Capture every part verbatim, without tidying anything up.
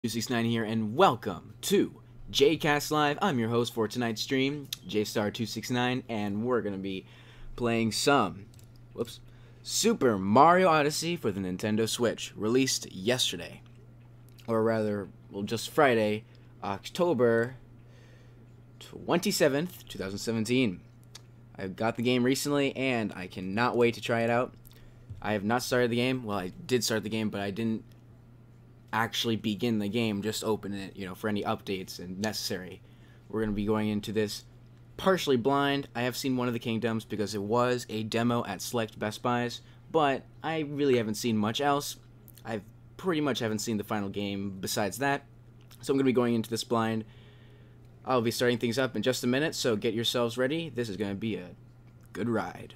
two sixty-nine here, and welcome to JCast Live. I'm your host for tonight's stream, J Star two sixty-nine, and we're going to be playing some, whoops, Super Mario Odyssey for the Nintendo Switch, released yesterday. Or rather, well, just Friday, October twenty-seventh, twenty seventeen. I got the game recently, and I cannot wait to try it out. I have not started the game. Well, I did start the game, but I didn't actually begin the game, just open it, you know, for any updates and necessary. We're going to be going into this partially blind. I have seen one of the Kingdoms because it was a demo at select Best Buys, but I really haven't seen much else. I pretty much haven't seen the final game besides that, so I'm going to be going into this blind. I'll be starting things up in just a minute, so get yourselves ready. This is going to be a good ride.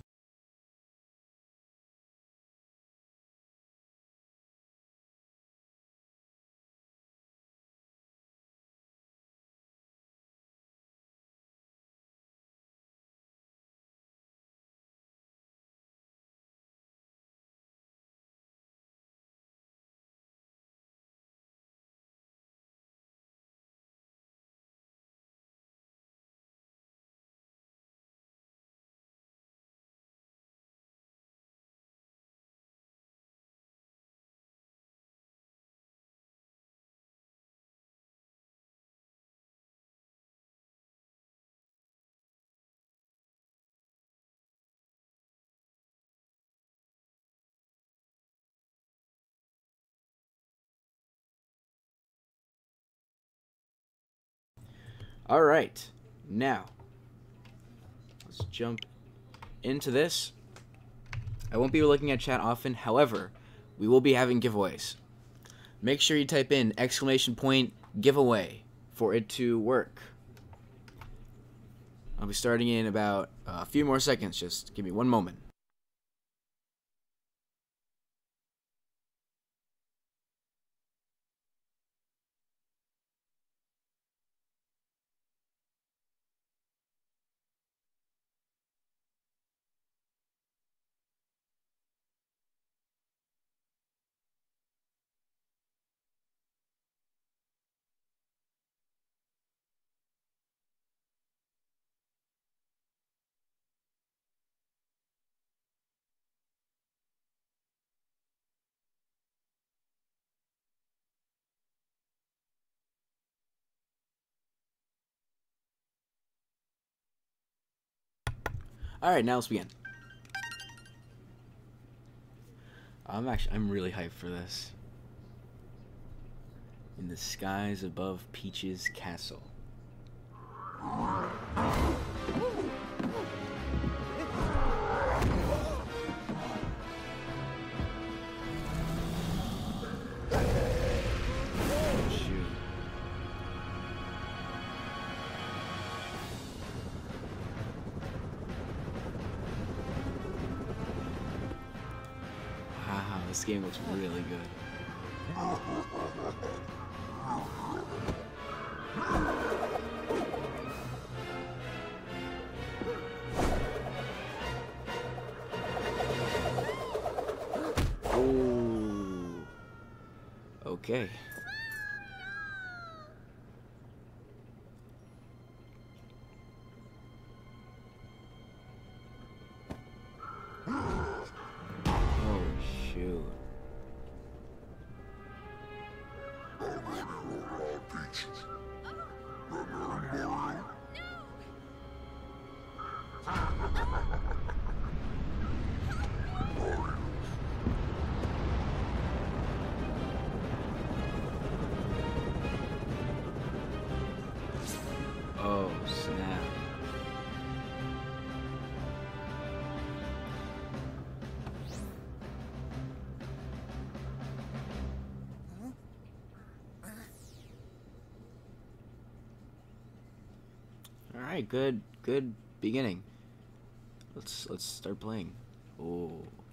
Alright, now, let's jump into this. I won't be looking at chat often, however, we will be having giveaways. Make sure you type in exclamation point giveaway for it to work. I'll be starting in about a few more seconds, just give me one moment. Alright, now let's begin. I'm actually, I'm really hyped for this. In the skies above Peach's castle. This game looks really good. Oh. Okay. Oh, snap. All right, good good beginning. Let's let's start playing. Oh.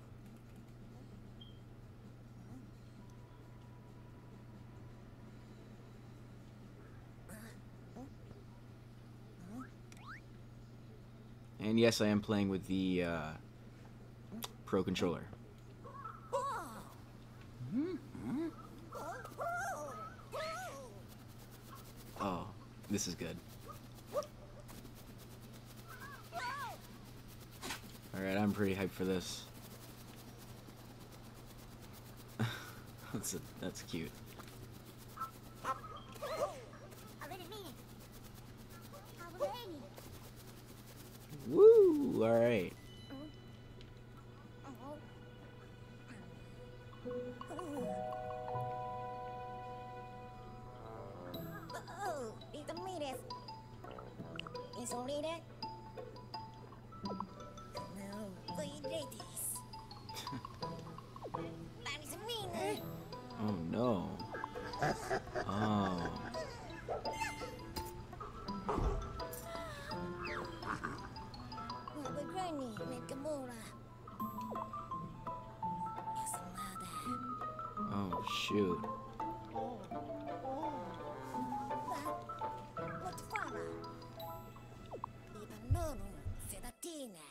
And yes, I am playing with the uh, Pro Controller. This is good. Alright, I'm pretty hyped for this. that's, a, that's cute. Woo! Alright. It's only that. No, wait, ladies. That is mean. Oh no. Oh. But Granny, Nakamura. Yes, mother. Oh shoot. But what father? Even Nono, Sedatina.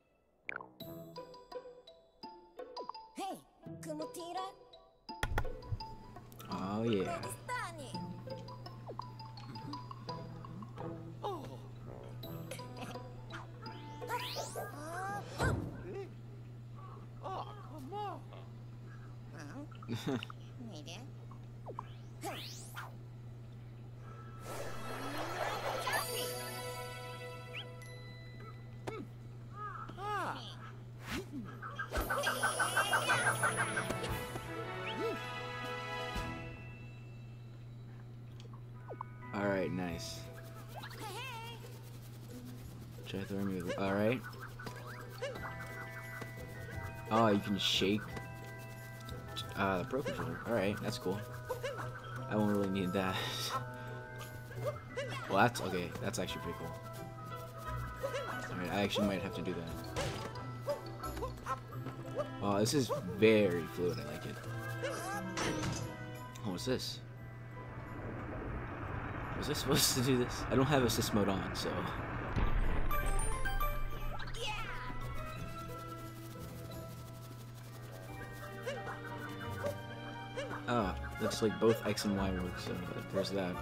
Hey, Kumutira. Oh yeah. Stani. Oh. Oh, come on. Oh. Maybe. Alright, nice. Try throwing me with. Alright. Oh, you can shake uh, the Pro Controller. Alright, that's cool. I won't really need that. Well, that's okay. That's actually pretty cool. Alright, I actually might have to do that. Oh, this is very fluid. I like it. Oh, what's this? Was I supposed to do this? I don't have assist mode on, so. Ah, looks like both X and Y work, so there's that.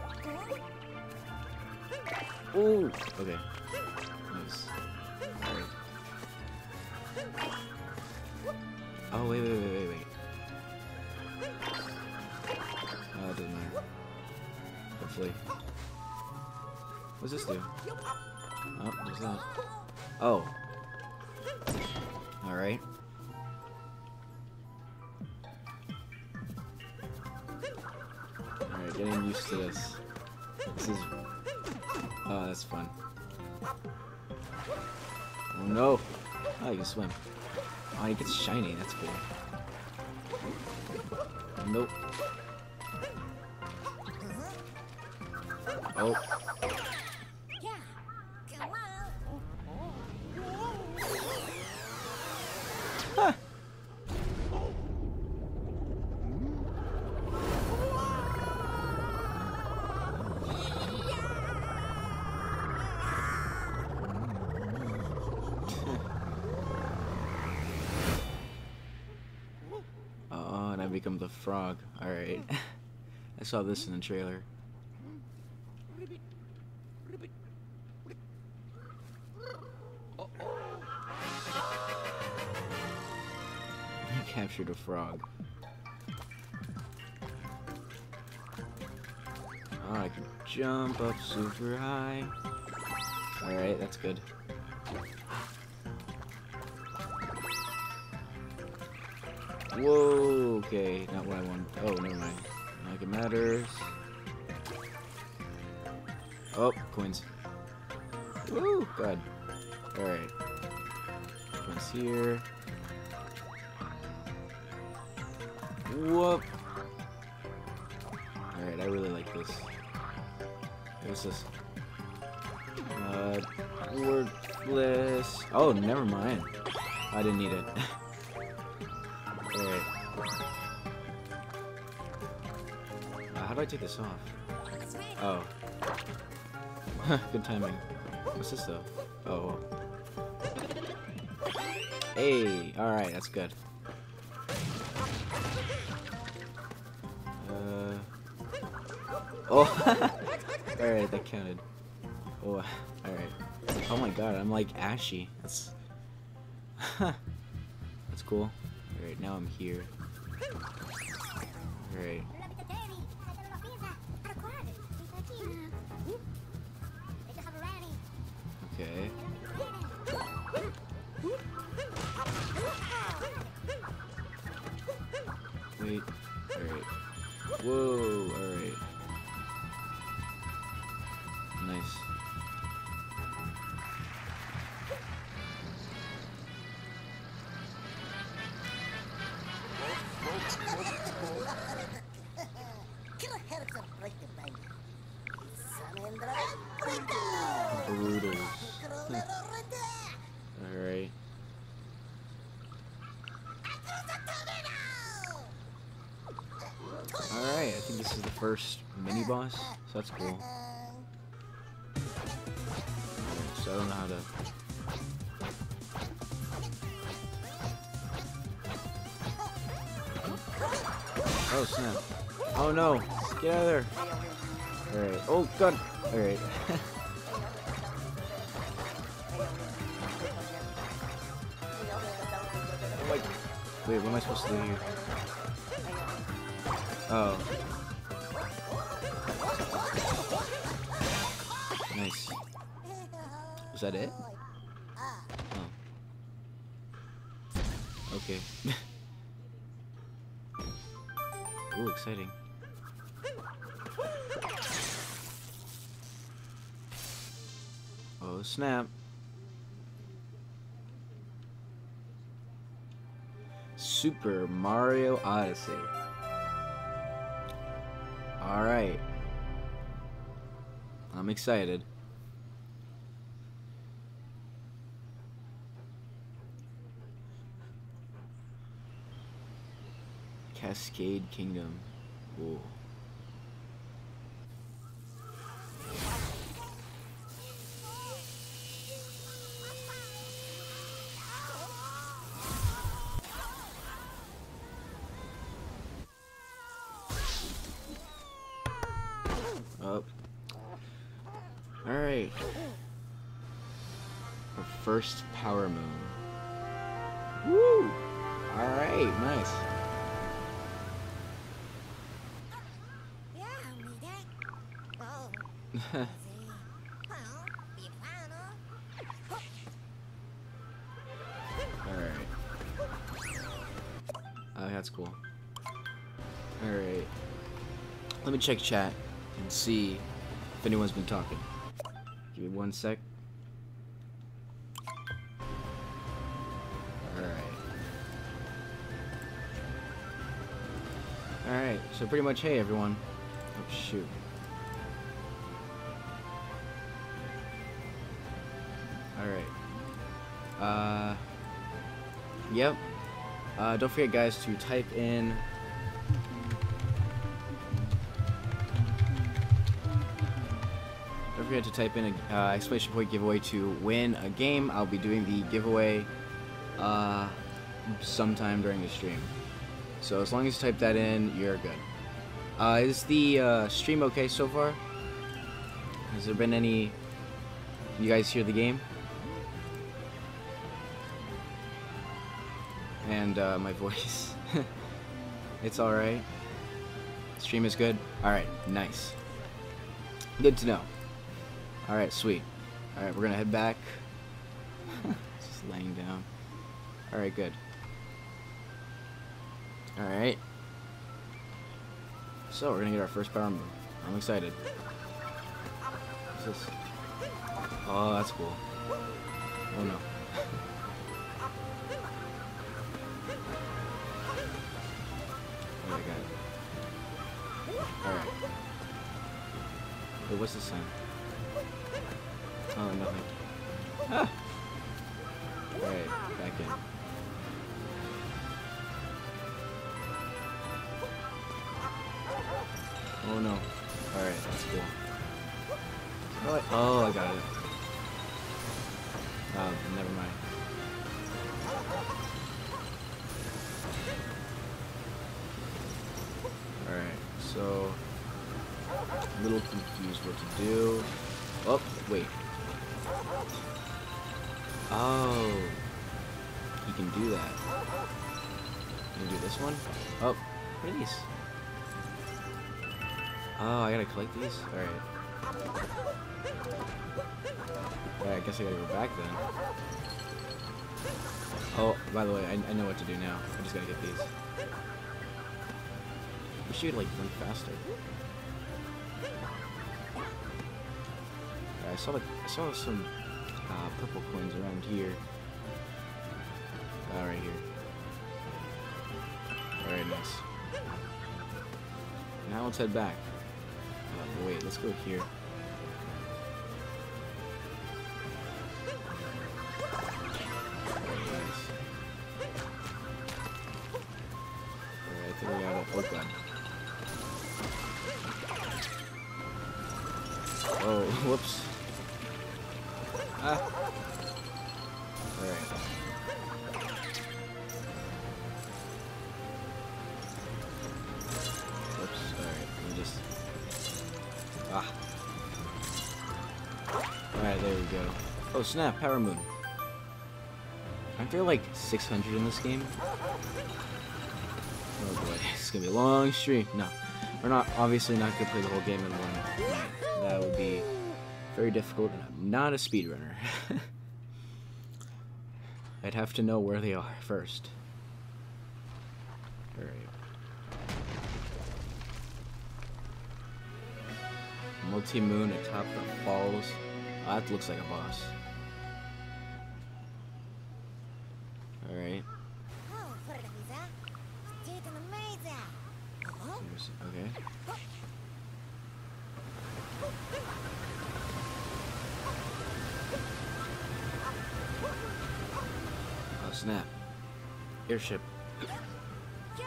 Ooh! Okay. Nice. Alright. Oh, wait, wait, wait, wait, wait. Oh, it doesn't matter. Hopefully. What's this do? Oh, there's that. Oh. Alright. Alright, getting used to this. This is... Oh, that's fun. Oh no! Oh, you can swim. Oh, he gets shiny, that's cool. Nope. Oh. Yeah, come on. Huh. Oh, and I become the frog. Alright. I saw this in the trailer. You captured a frog. Oh, I can jump up super high. Alright, that's good. Whoa, okay, not what I want. Oh, never mind. Not like it matters. Oh, coins. Woo, God. Alright. Coins here. Whoop. Alright, I really like this. What's this? Uh, worthless. Oh, never mind. I didn't need it. Alright. Uh, how do I take this off? Oh. Good timing. What's this though? Oh. Hey, alright, that's good. Uh. Oh. Alright, that counted. Oh, alright. Oh my god, I'm like ashy. That's... That's cool. Alright, now I'm here. Alright. Okay. Wait. Alright. Whoa, alright. Nice. Brutal. Alright. Alright, I think this is the first mini boss, so that's cool. Alright, so I don't know how to. Oh snap. Oh no! Get out of there! Alright. Oh god! Alright. Oh my... Wait, what am I supposed to do here? Oh. Nice. Was that it? Oh. Okay. Ooh, exciting. Oh, snap. Super Mario Odyssey. Alright. I'm excited. Cascade Kingdom. Whoa. Up. Alright. Our first power moon. Woo! Alright, nice. Alright. Oh, that's cool. Alright. Let me check chat and see if anyone's been talking. Give me one sec. Alright. Alright, so pretty much, hey everyone. Oh shoot. Alright. Uh, yep. Uh, don't forget, guys, to type in. Don't forget to type in a uh, exclamation point giveaway to win a game. I'll be doing the giveaway uh, sometime during the stream. So as long as you type that in, you're good. Uh, is the uh, stream okay so far? Has there been any? You guys hear the game? And uh, my voice. It's alright. Stream is good? Alright, nice. Good to know. Alright, sweet. Alright, we're gonna head back. Just laying down. Alright, good. Alright. So, we're gonna get our first power move. I'm excited. What's this? Oh, that's cool. Oh no. Oh, I got it. Alright. Wait, what's this sign? Oh, nothing. Ah! Alright, back in. Oh no. Alright, that's cool. Oh, I, oh, I got it. Oh, never mind. Alright, so a little confused what to do. Oh, wait. Oh. He can do that. Can you do this one? Oh, what are these? Oh, I gotta collect these? Alright. Alright, I guess I gotta go back then. Oh, by the way, I, I know what to do now. I just gotta get these. We should like run faster. Right, I saw like I saw some uh, purple coins around here. Oh, right here. Alright, nice. Now let's head back. Oh, wait, let's go here. Alright, nice. Alright, I think we got it. Oh, God. Oh, whoops. Ah. Alright. Whoops. Alright, let me just... Ah. Alright, there we go. Oh, snap. Power Moon. Aren't there like six hundred in this game? Oh boy, it's gonna be a long stream. No, we're not, obviously not gonna play the whole game in one night. That would be very difficult, and I'm not a speedrunner. I'd have to know where they are first. Alright. Multi-moon atop the falls. Oh, that looks like a boss. Alright. Oh, for the visa. State and amazing. Oh, Here's, okay. Oh, snap. Airship. yeah.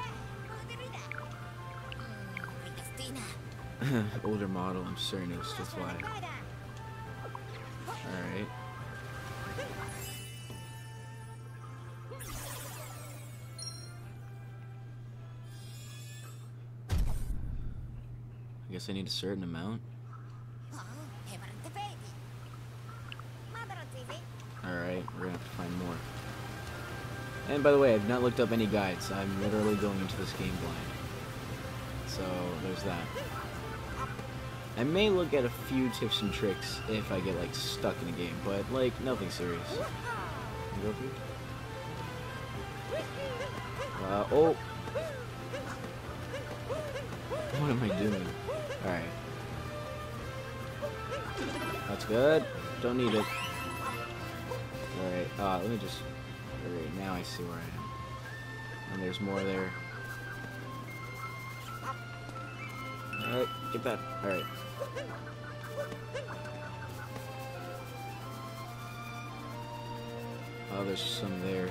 Christina. Older model, I'm sorry, no, that's why. Alright. I guess I need a certain amount. Oh, favorite baby. Mother T V. Alright, we're gonna have to find more. And by the way, I've not looked up any guides. I'm literally going into this game blind. So, there's that. I may look at a few tips and tricks if I get, like, stuck in a game, but, like, nothing serious. Can you go through? Uh, oh! What am I doing? Alright. That's good. Don't need it. Alright, uh, let me just... Alright, now I see where I am. And there's more there. Alright, get that. Alright. Oh, there's some there.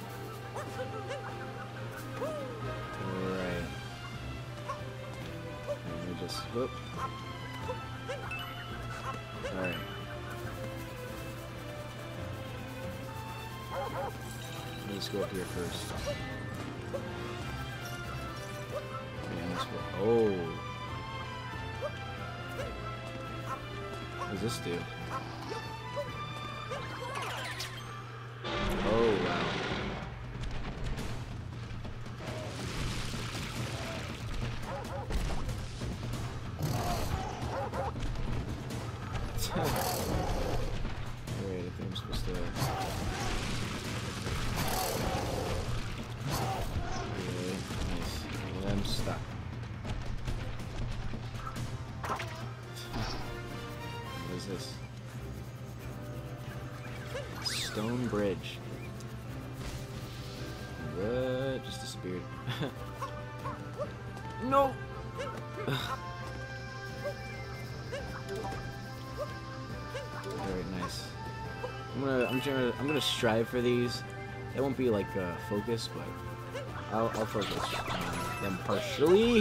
Alright. Let me just... Whoop. Alright. Let's go up here first. Okay, let's go. Oh. What does this do? Oh, wow. Alright, I think I'm supposed to... Okay, nice. And I'm stuck. What is this? Stone bridge. What? Just disappeared. No! Alright, nice. I'm gonna, I'm gonna, I'm gonna strive for these. It won't be like uh, focus, but I'll, I'll focus on them partially.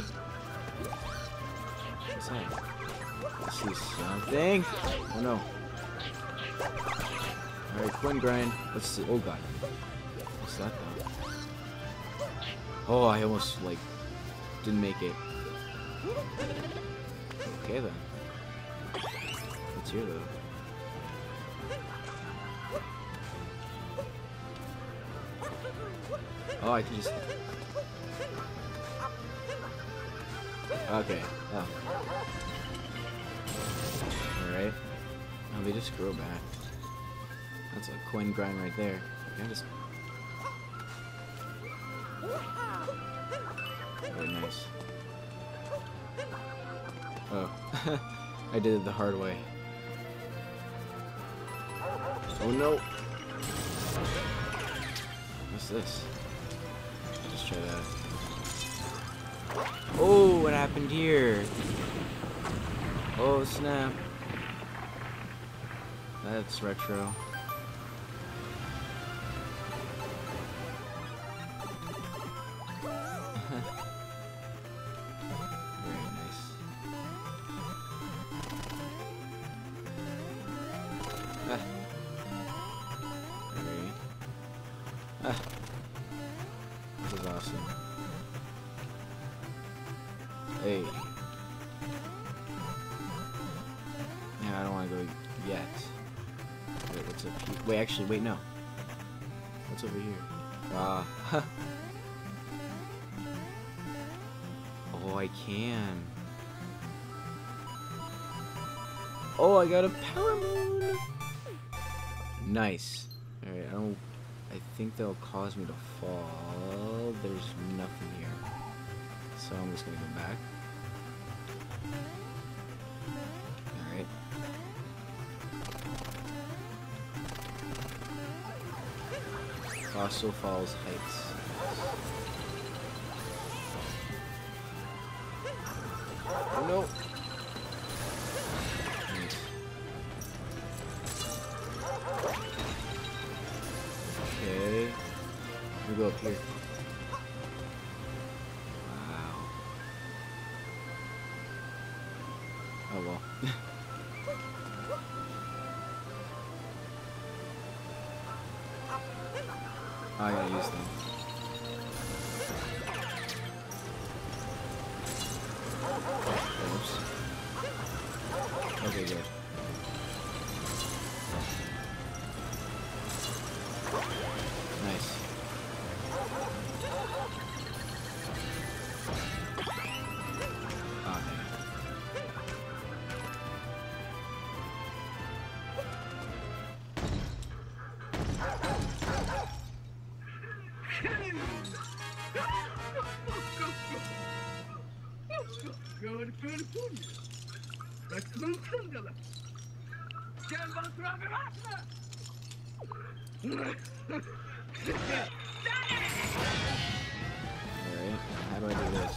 What's that? I see something. Oh no. Alright, coin grind. Let's see. Oh god. What's that though? Oh, I almost like didn't make it. Okay then. What's here though? Oh, I can just... Okay. Oh. Alright. Oh, they just grow back. That's a coin grind right there. Can I just... Very nice. Oh. I did it the hard way. Oh no! What's this? Just try that. Oh, what happened here? Oh snap. That's retro. Very nice. Ah. Very. Ah. This is awesome. Hey. Yeah, I don't want to go yet. Wait, what's up here? Wait, actually, wait, no. What's over here? Ah. Oh, I can. Oh, I got a power moon. Nice. All right, I don't. I think they'll cause me to fall. There's nothing here, so I'm just gonna go back. All right. Fossil Falls Heights. Oh no! Nice. Okay. Let me go up here. Wow. Oh well. I gotta use them. Oops. Okay, good. Nice. Oh, dang. Good, good, good. Let's move through them. Get them through the Alright, how do I do this?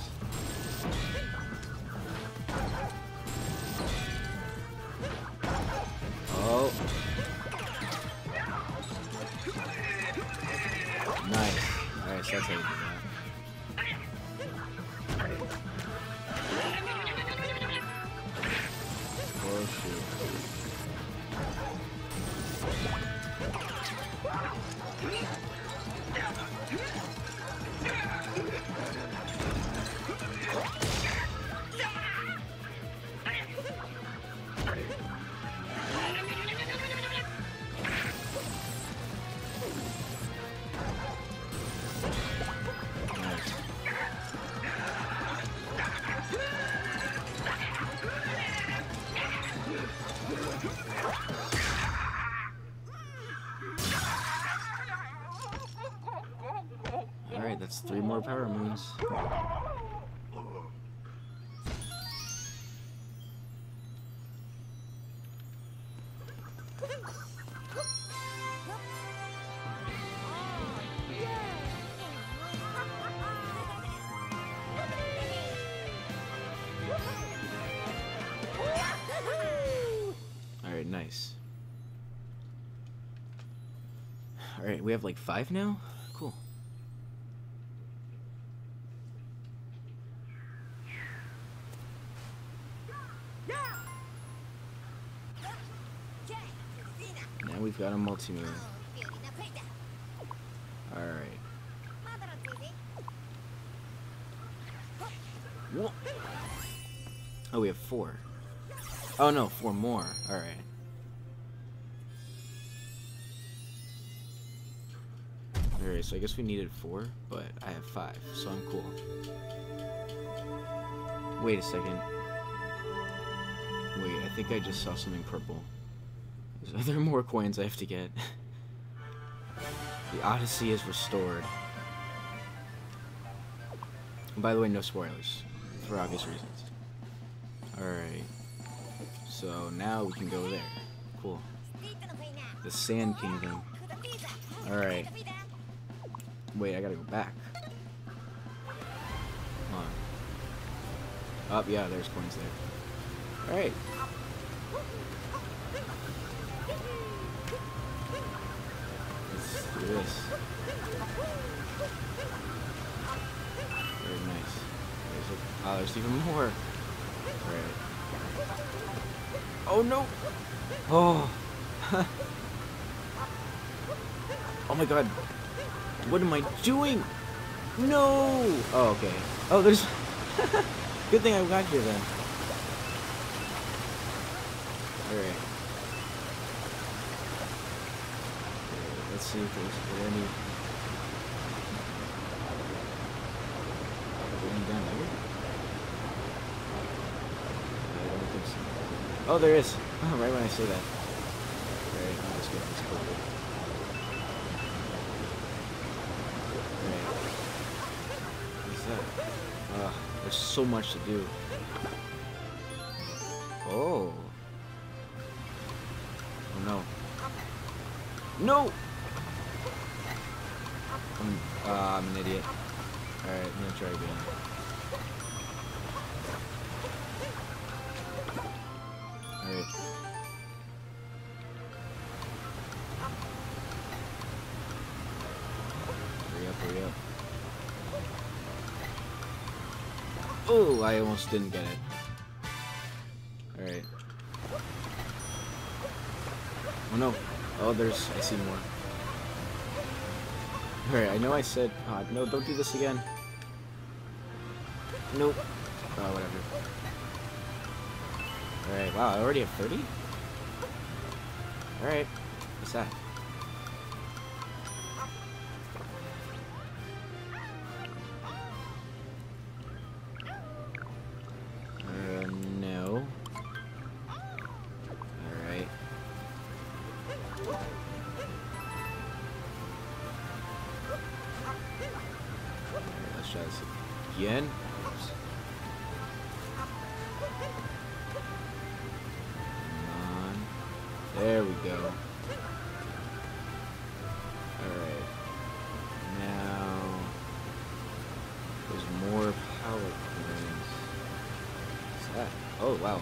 Oh. Nice. Alright, so that's how you do that. Oh shoot. Alright, that's three more power moons. Alright, nice. Alright, we have like five now? Cool. Now we've got a multi-move. Alright. Whoa. Oh, we have four. Oh no, four more. Alright. Alright, so I guess we needed four, but I have five, so I'm cool. Wait a second. Wait, I think I just saw something purple. Are there more coins I have to get? The Odyssey is restored. And by the way, no spoilers. For obvious reasons. Alright. So now we can go there. Cool. The Sand Kingdom. Alright. Wait, I gotta go back. Come on. Oh, yeah, there's coins there. Alright. Let's do this. Very nice. There's a, oh, there's even more. Alright. Oh no! Oh! Oh my god! What am I doing? No! Oh, okay. Oh, there's... Good thing I got here then. Alright. Let's see if there's any... Going down there? I don't think so. Oh, there is! Oh, right when I say that. Alright, I'll just get this covered. Alright. What is that? Ugh, there's so much to do. Oh. Oh no. No! I'm, uh, I'm an idiot. Alright, I'm gonna try again. Alright. Hurry up, hurry up. Oh, I almost didn't get it. Alright. Oh no. Oh, there's... I see more. Alright, I know I said... Oh, no, don't do this again. Nope. Oh, whatever. Alright, wow, I already have thirty? Alright. What's that? Uh, no. Alright. Let's try this again. Oops. Come on. There we go. Alright. Now there's more power coins. What's that? Oh wow.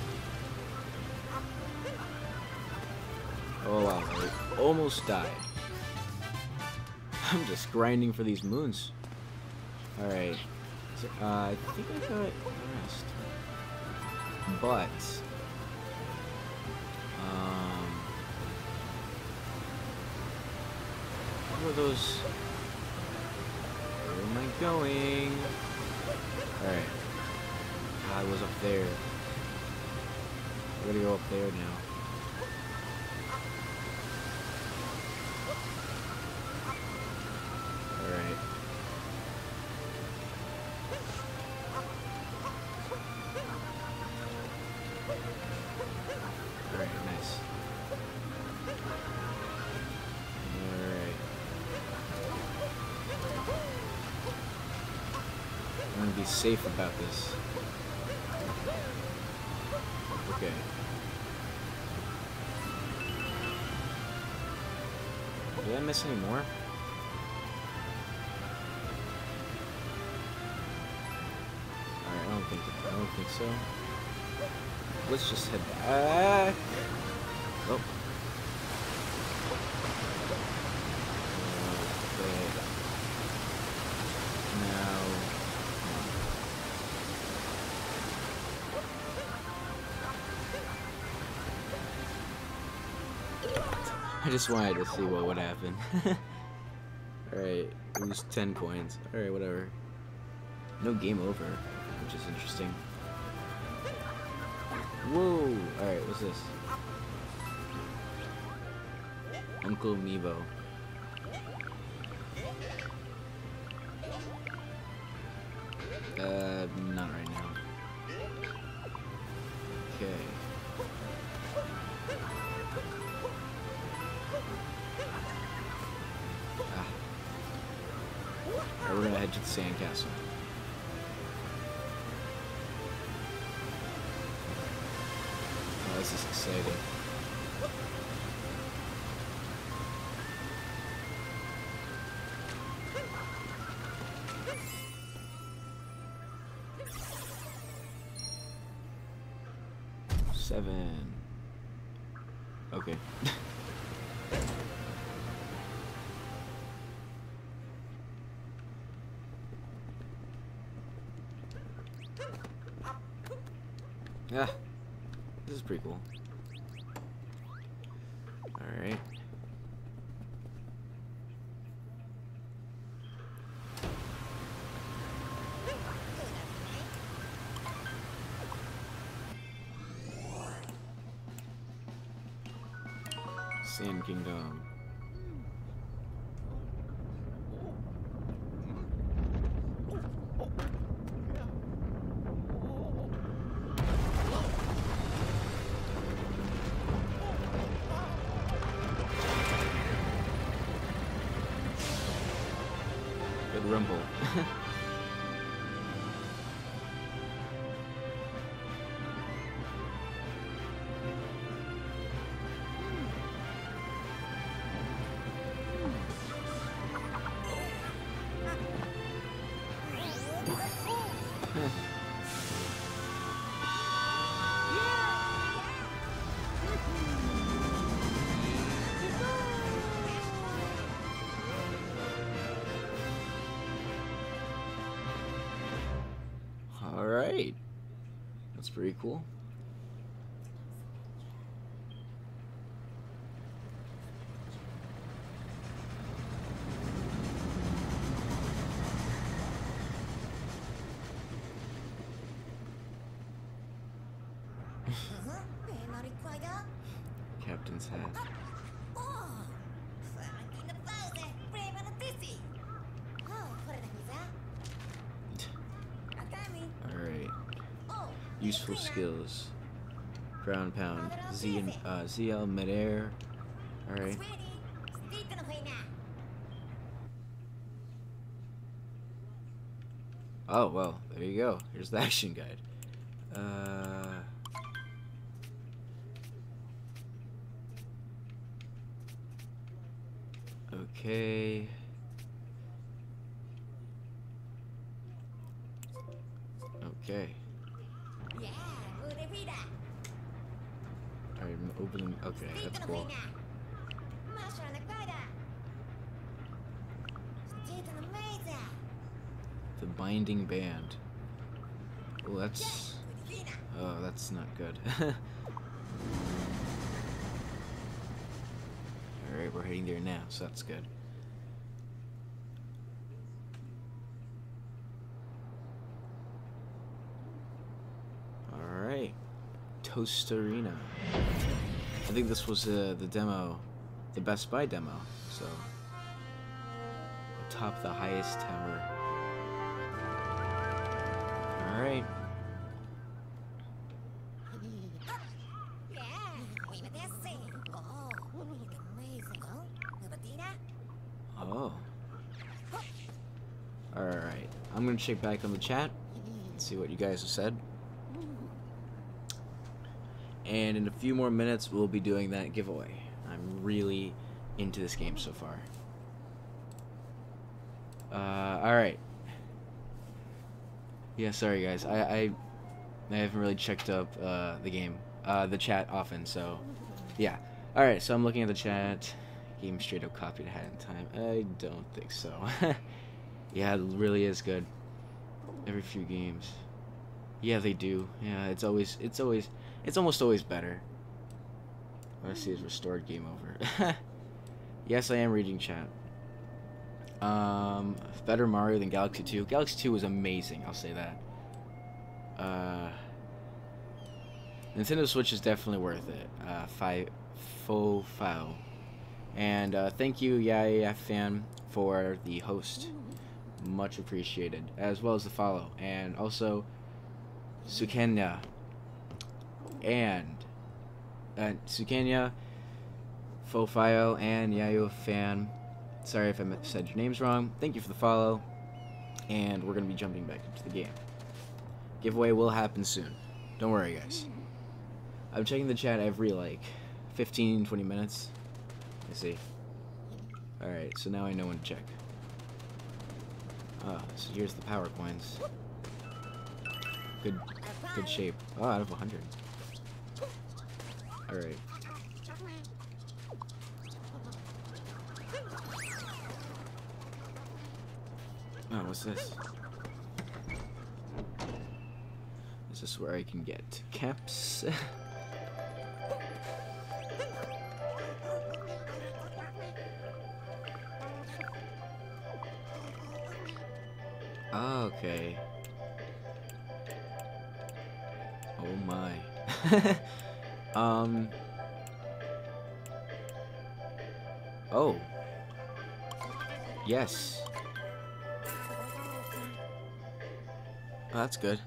Oh wow, I almost died. I'm just grinding for these moons. Alright. So, uh, I think I got rest. But um what are those? Where am I going? Alright. I was up there. I gotta go up there now. Alright. Alright, nice. Alright. I'm gonna be safe about this. Okay. Did I miss any more? Alright, I don't think I don't think so. Let's just head back. Oh. Okay. Now. I just wanted to see what would happen. Alright, lose ten coins. Alright, whatever. No game over, which is interesting. Whoa! Alright, what's this? Uncle Meebo. Uh, not right now. Okay. Ah. Alright, we're gonna head to the sandcastle. Oh, this is exciting. Seven. Okay. Ah, this is pretty cool. All right. Sand Kingdom. Good rumble. Alright. That's pretty cool. Uh-huh. Eh, not required. Captain's hat. Oh, Frankie the Bowser, brave and dizzy. Oh, for the visa. Akami. Alright. Oh, Useful skills. Ground pound. Z and uh, Z L midair. Alright. ready. Stick no way now. Oh well, there you go. Here's the action guide. Uh Okay. Okay. Yeah, good vida. Alright, I'm opening. Okay, Stick that's no way cool. now. Marshall and Quida. Stick no mesa. The binding band. Oh, that's. Good vida. Oh, that's not good. Alright, we're heading there now, so that's good. Alright. Toasterina. I think this was uh, the demo, the Best Buy demo, so. Atop the highest tower. Alright. Yeah, we were there saying. Oh, it's amazing. Oh, Nubatina. Oh. Alright. I'm gonna check back on the chat and see what you guys have said. And in a few more minutes, we'll be doing that giveaway. I'm really into this game so far. Uh, alright. Yeah, sorry guys. I, I, I haven't really checked up uh, the game, uh, the chat often, so yeah. Alright, so I'm looking at the chat. Game straight up copied ahead in time. I don't think so. Yeah, it really is good. Every few games. Yeah, they do. Yeah, it's always, it's always, it's almost always better. What I see is restored game over. Yes, I am reading chat. Um, better Mario than Galaxy two. Galaxy two was amazing, I'll say that. Uh, Nintendo Switch is definitely worth it. Uh, five, faux foul. And uh, thank you, Yaya Fan, for the host. Much appreciated. As well as the follow. And also, Sukenya. And, uh, Sukenya, faux foul, and Yaya Fan. Sorry if I said your names wrong. Thank you for the follow. And we're going to be jumping back into the game. Giveaway will happen soon. Don't worry, guys. I'm checking the chat every, like, fifteen, twenty minutes. Let's see. Alright, so now I know when to check. Oh, so here's the power coins. Good, good shape. Oh, out of one hundred. Alright. Oh, what's this? Is this where I can get caps? Okay. Oh my. um. Oh. Yes. Oh, that's good.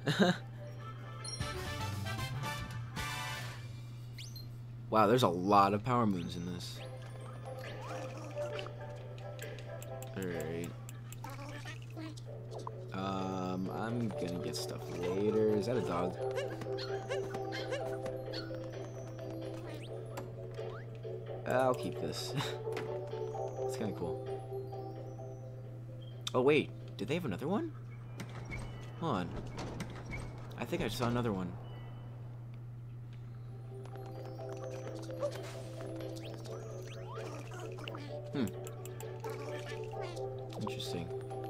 Wow, there's a lot of power moons in this. Alright. Um, I'm gonna get stuff later. Is that a dog? I'll keep this. It's kinda cool. Oh wait, did they have another one? Hold on. I think I saw another one. Hmm. Interesting.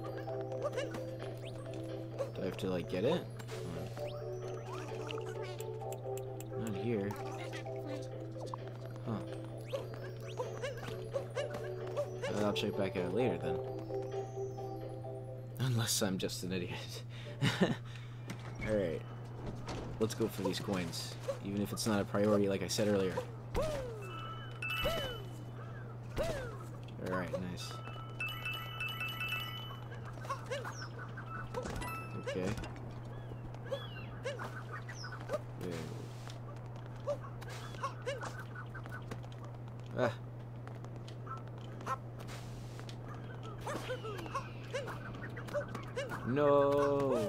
Do I have to, like, get it? Not here. Huh. Well, I'll check back at it later, then. Unless I'm just an idiot. Alright. Let's go for these coins. Even if it's not a priority, like I said earlier. Alright, nice. Okay. There. Ah. No.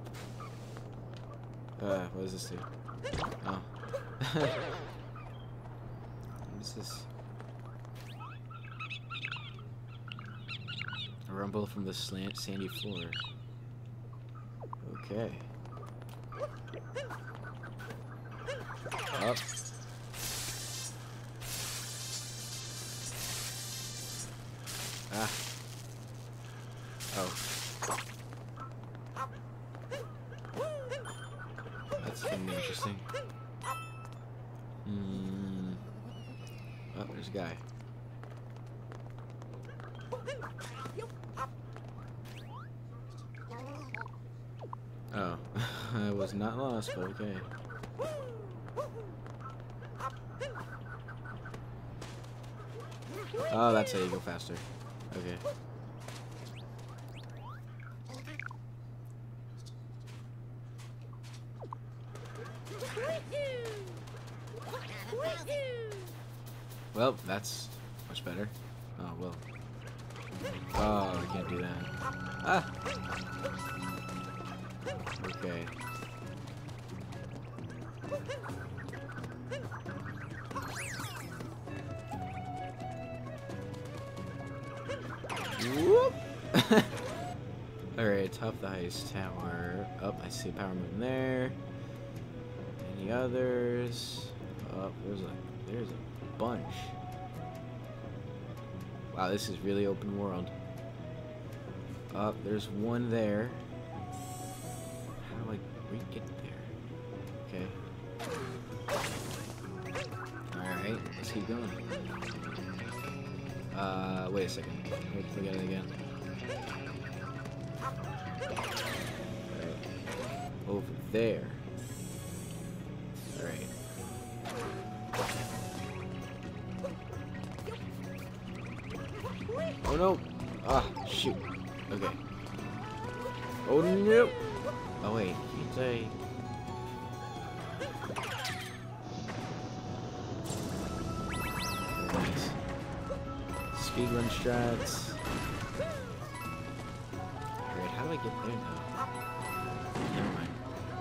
Uh, what does this do? Oh. What is this? A rumble from the slant sandy floor. Okay. Up. Ah. Oh. That's gonna be interesting. Hmm. Oh, there's a guy. Oh, I was not lost, but okay. Oh, that's how you go faster. Okay. Well, that's much better. Oh, well. Oh, I can't do that. Ah! Okay. Whoop! Alright, top the highest tower. Oh, I see a power moon there. Any others? Oh, there's a there's a bunch. Wow, this is really open world. Oh, there's one there. How do I re get there? Okay. Alright, let's keep going. Uh, wait a second. Wait, forget it again. Alright. Over there. Alright. Oh no! Ah, shoot. Okay. Oh no! Oh wait, can't I? Nice. Speedrun strats. Alright, how do I get there now? Never mind.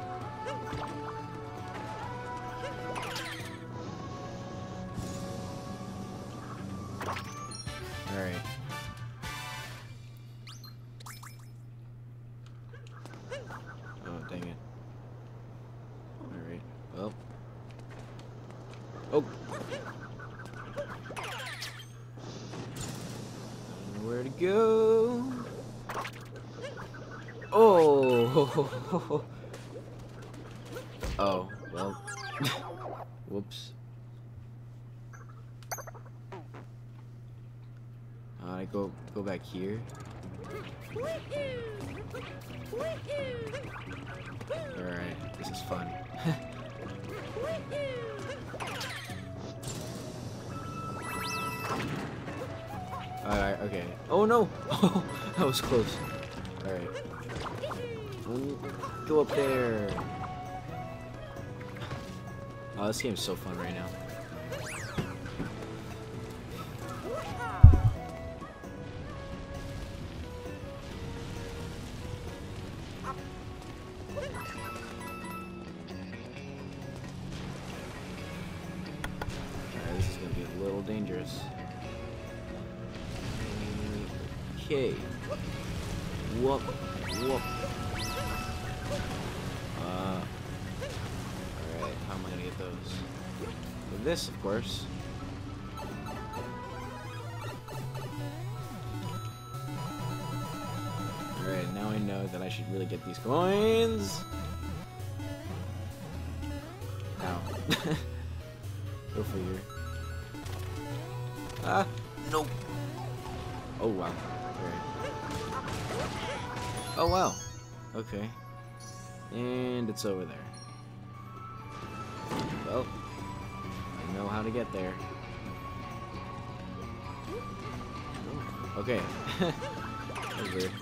Alright. Oh, dang it. Alright, well. Oh! Where to go? Oh! Oh, well. Whoops. Uh, I go go back here. Alright, this is fun. Alright, okay. Oh no! Oh, that was close. Alright. Go up there! Oh, this game's so fun right now. Alright, this is gonna be a little dangerous. Okay. Whoop. Whoop. Uh. Alright, how am I gonna get those? With this, of course. Alright, now I know that I should really get these coins. Ow. Go figure. Ah, nope. Oh wow. Alright. Oh wow. Okay. And it's over there. Well, I know how to get there. Okay. That was weird.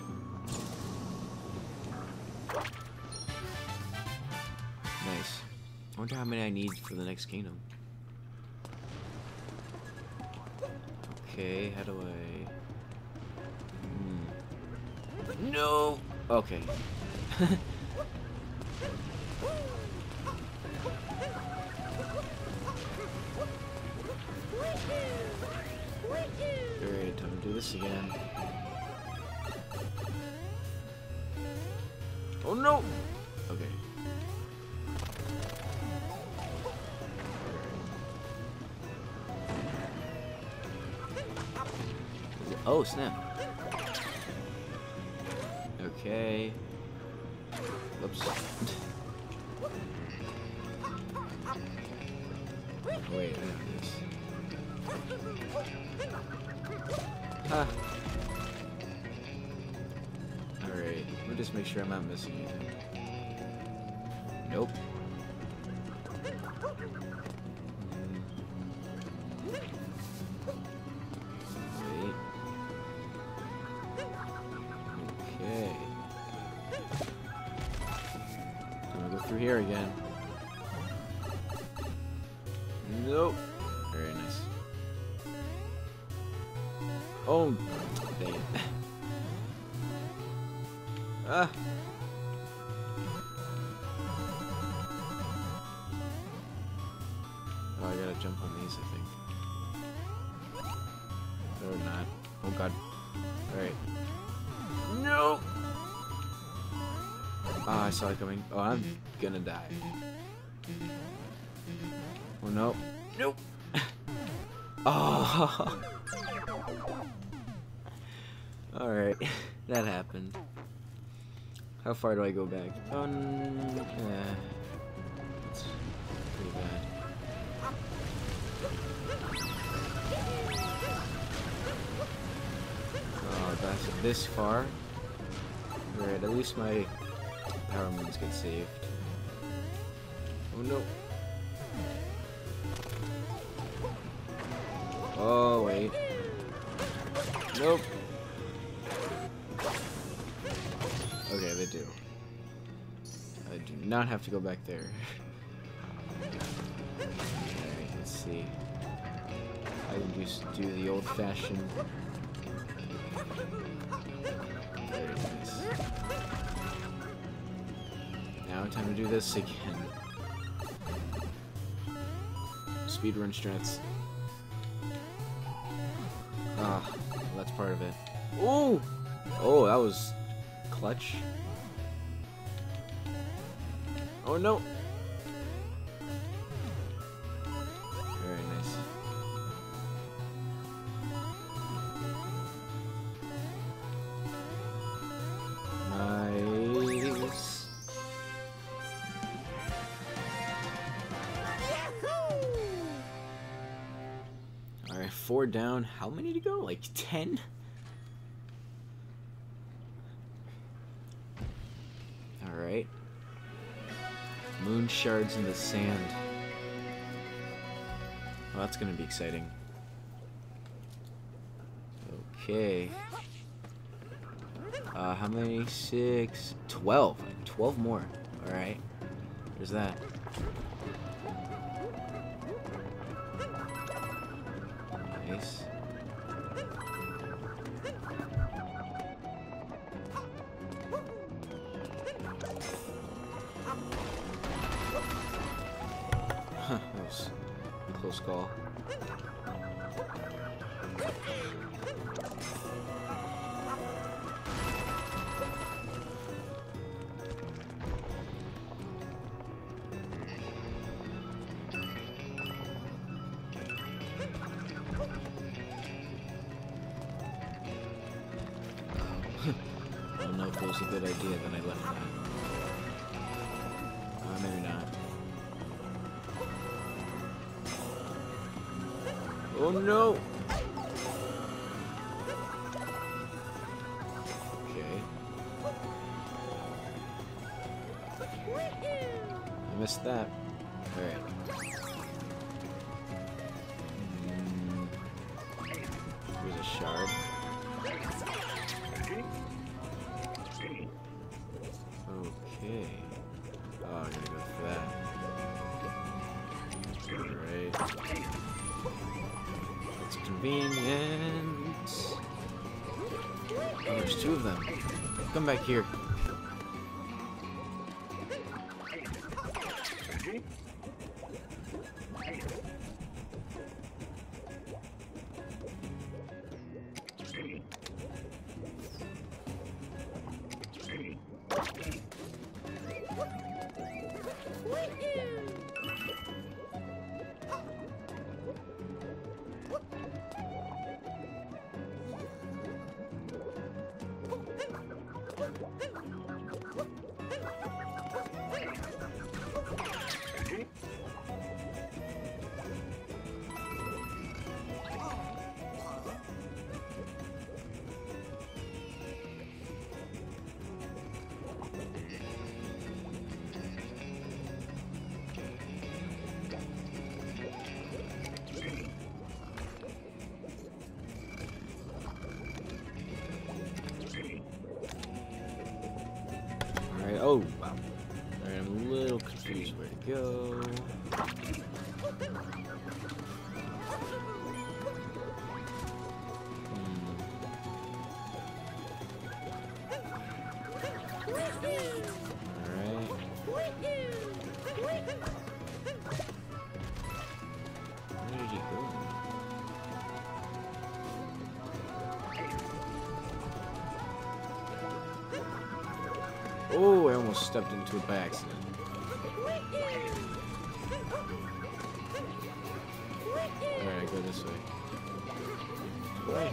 Nice. I wonder how many I need for the next kingdom. Okay, how do I... Hmm. No! Okay. Alright, time to do this again. Oh no! Okay. Oh, snap. Okay. Oops. Wait, I know this. Ah. Alright, let me just make sure I'm not missing anything. Nope. Wait. Okay. I'm gonna go through here again. Nope. Very nice. Oh, dang it. Ah. Oh, I gotta jump on these, I think. Or not. Oh god. Alright. No! Ah, I saw it coming. Oh, I'm gonna die. Oh no. Nope. Oh. Alright. That happened. How far do I go back? Oh, n yeah. That's pretty bad. Oh, that's this far? Alright, at least my power moons get saved. Oh no. Oh, wait. Nope. Okay, they do. I do not have to go back there. Alright, let's see. I can just do the old-fashioned. Very nice. Now time to do this again. Speedrun strats. Ah, well, that's part of it. Oh! Oh, that was clutch. Oh no! Very nice. Nice. Alright, four down. How many to go? Like ten? Alright. Moon shards in the sand. Well, that's gonna be exciting. Okay. Uh, how many? Six. Twelve. Twelve more. Alright. There's that. Nice. Huh, that was a close call. I don't know if it was a good idea that I left that. Uh, maybe not. Oh no! Okay. I missed that. Alright. Mm. Here's a shard. Okay. Oh, I'm gonna go for that. Alright. It's convenient. Oh, there's two of them. Come back here. Alright, oh, wow. Alright, I'm a little confused where to go. Alright. Where did he go? Oh, I almost stepped into it by accident. Alright, go this way. Right.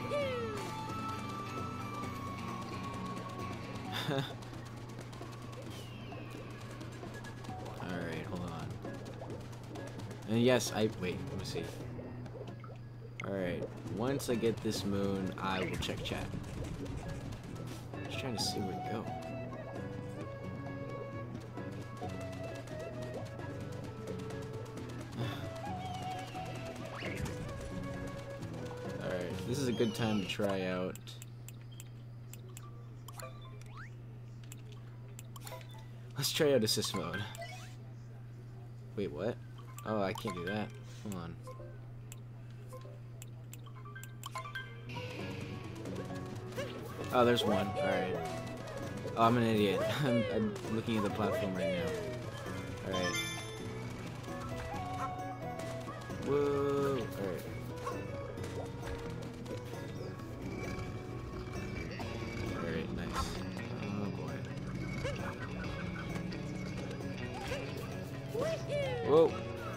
Alright, hold on. And yes, I wait, let me see. Alright, once I get this moon, I will check chat. Just trying to see where to go. Alright. this is a good time to try out. Let's try out assist mode. Wait, what? Oh, I can't do that. Hold on. Oh, there's one. Alright. Oh, I'm an idiot. I'm, I'm looking at the platform right now. Alright. Whoa. Alright. Alright, nice. Oh boy. Whoa.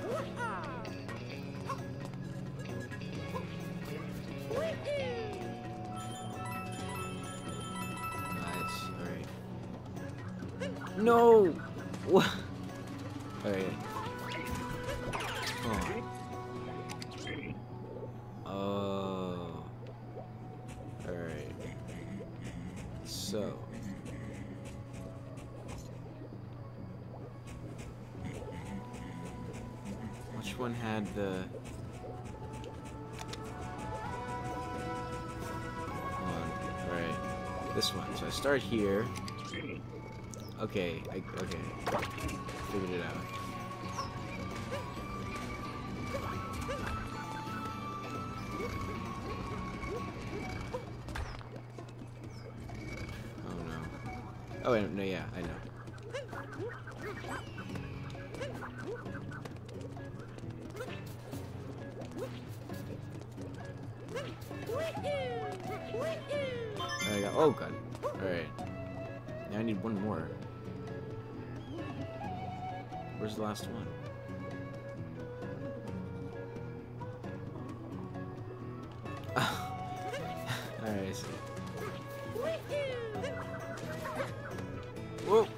No! What? Alright. Oh. Oh. Alright. So. Which one had the... Hold on. Right. This one. So I start here. Okay, I, okay, figured it out. Oh no. Oh wait, no, yeah, I know. There I go. Oh god. Alright. Now I need one more. Where's the last one? Alright, I see. Whoa!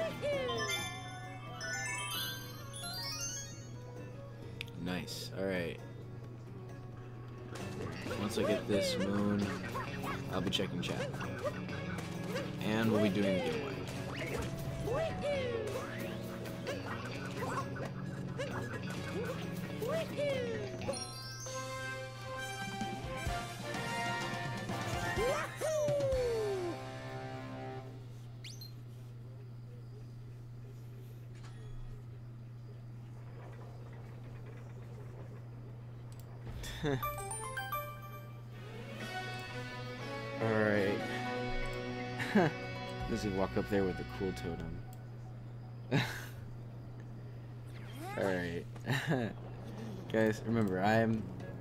Nice, alright. Once I get this moon, I'll be checking chat. And we'll be doing the giveaway. Alright. Does he walk up there with the cool totem? Alright. Guys, remember, I'm...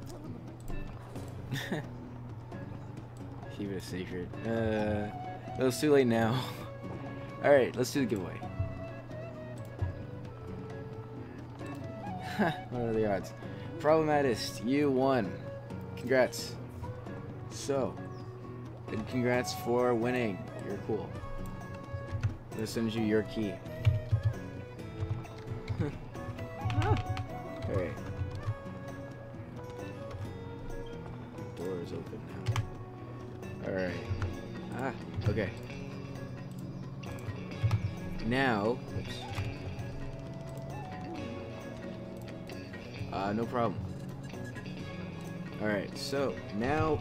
Keep it a secret. Uh, no, it's too late now. Alright, let's do the giveaway. What are the odds? Problematist, you won. Congrats. So, and congrats for winning. You're cool. I'm gonna send you your key. Alright. Door is open now. Alright. Ah, okay. Now, oops. Uh, no problem. Alright, so now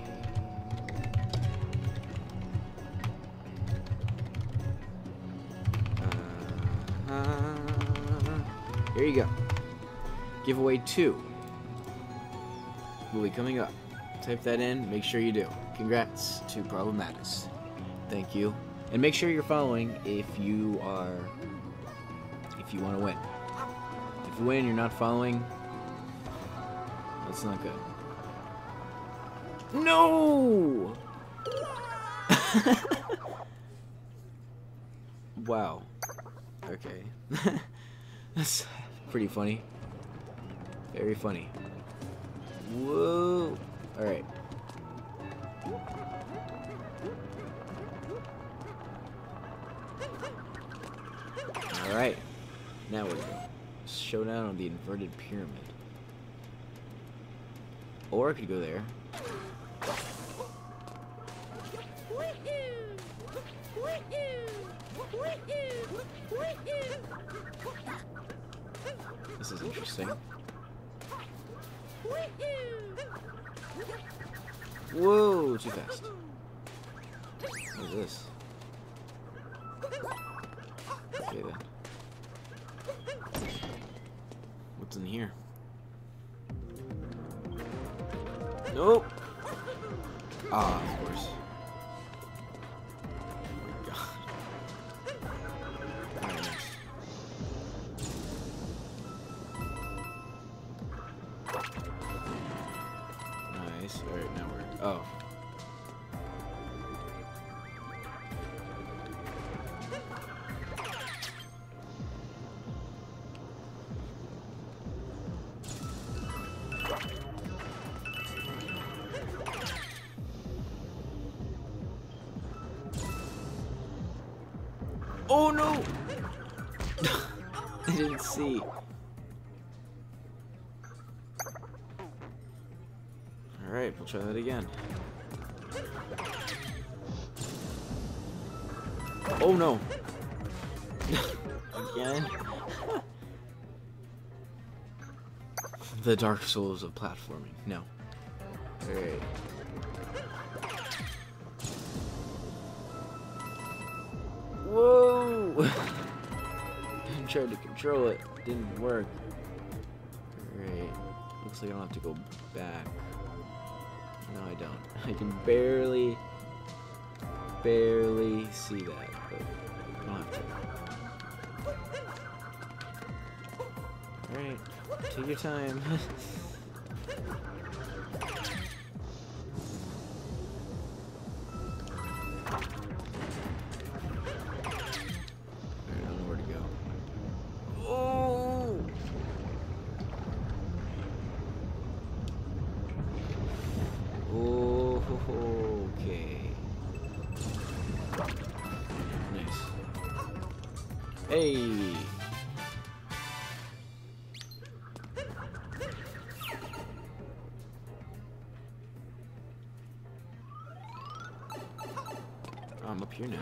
uh, here you go. Giveaway two will be coming up. Type that in, make sure you do. Congrats to Problematis. Thank you. And make sure you're following if you are if you want to win. If you win and you're not following, that's not good. No! Wow. Okay. That's pretty funny. Very funny. Whoa. Alright. Alright. Now we go. Showdown on the inverted pyramid. Or I could go there. This is interesting. Whoa, too fast. What is this? Okay then. What's in here? Nope. Ah, of course. Oh my god. Alright, nice. Nice. Alright, now we're. Oh. Oh no! I didn't see. Alright, we'll try that again. Oh no! Again? The Dark Souls of platforming. No. Alright. Whoa! I tried to control it. Didn't work. Alright. Looks like I don't have to go back. No, I don't. I can barely, barely see that, but I don't have to. Alright. Take your time. Hey! I'm up here now.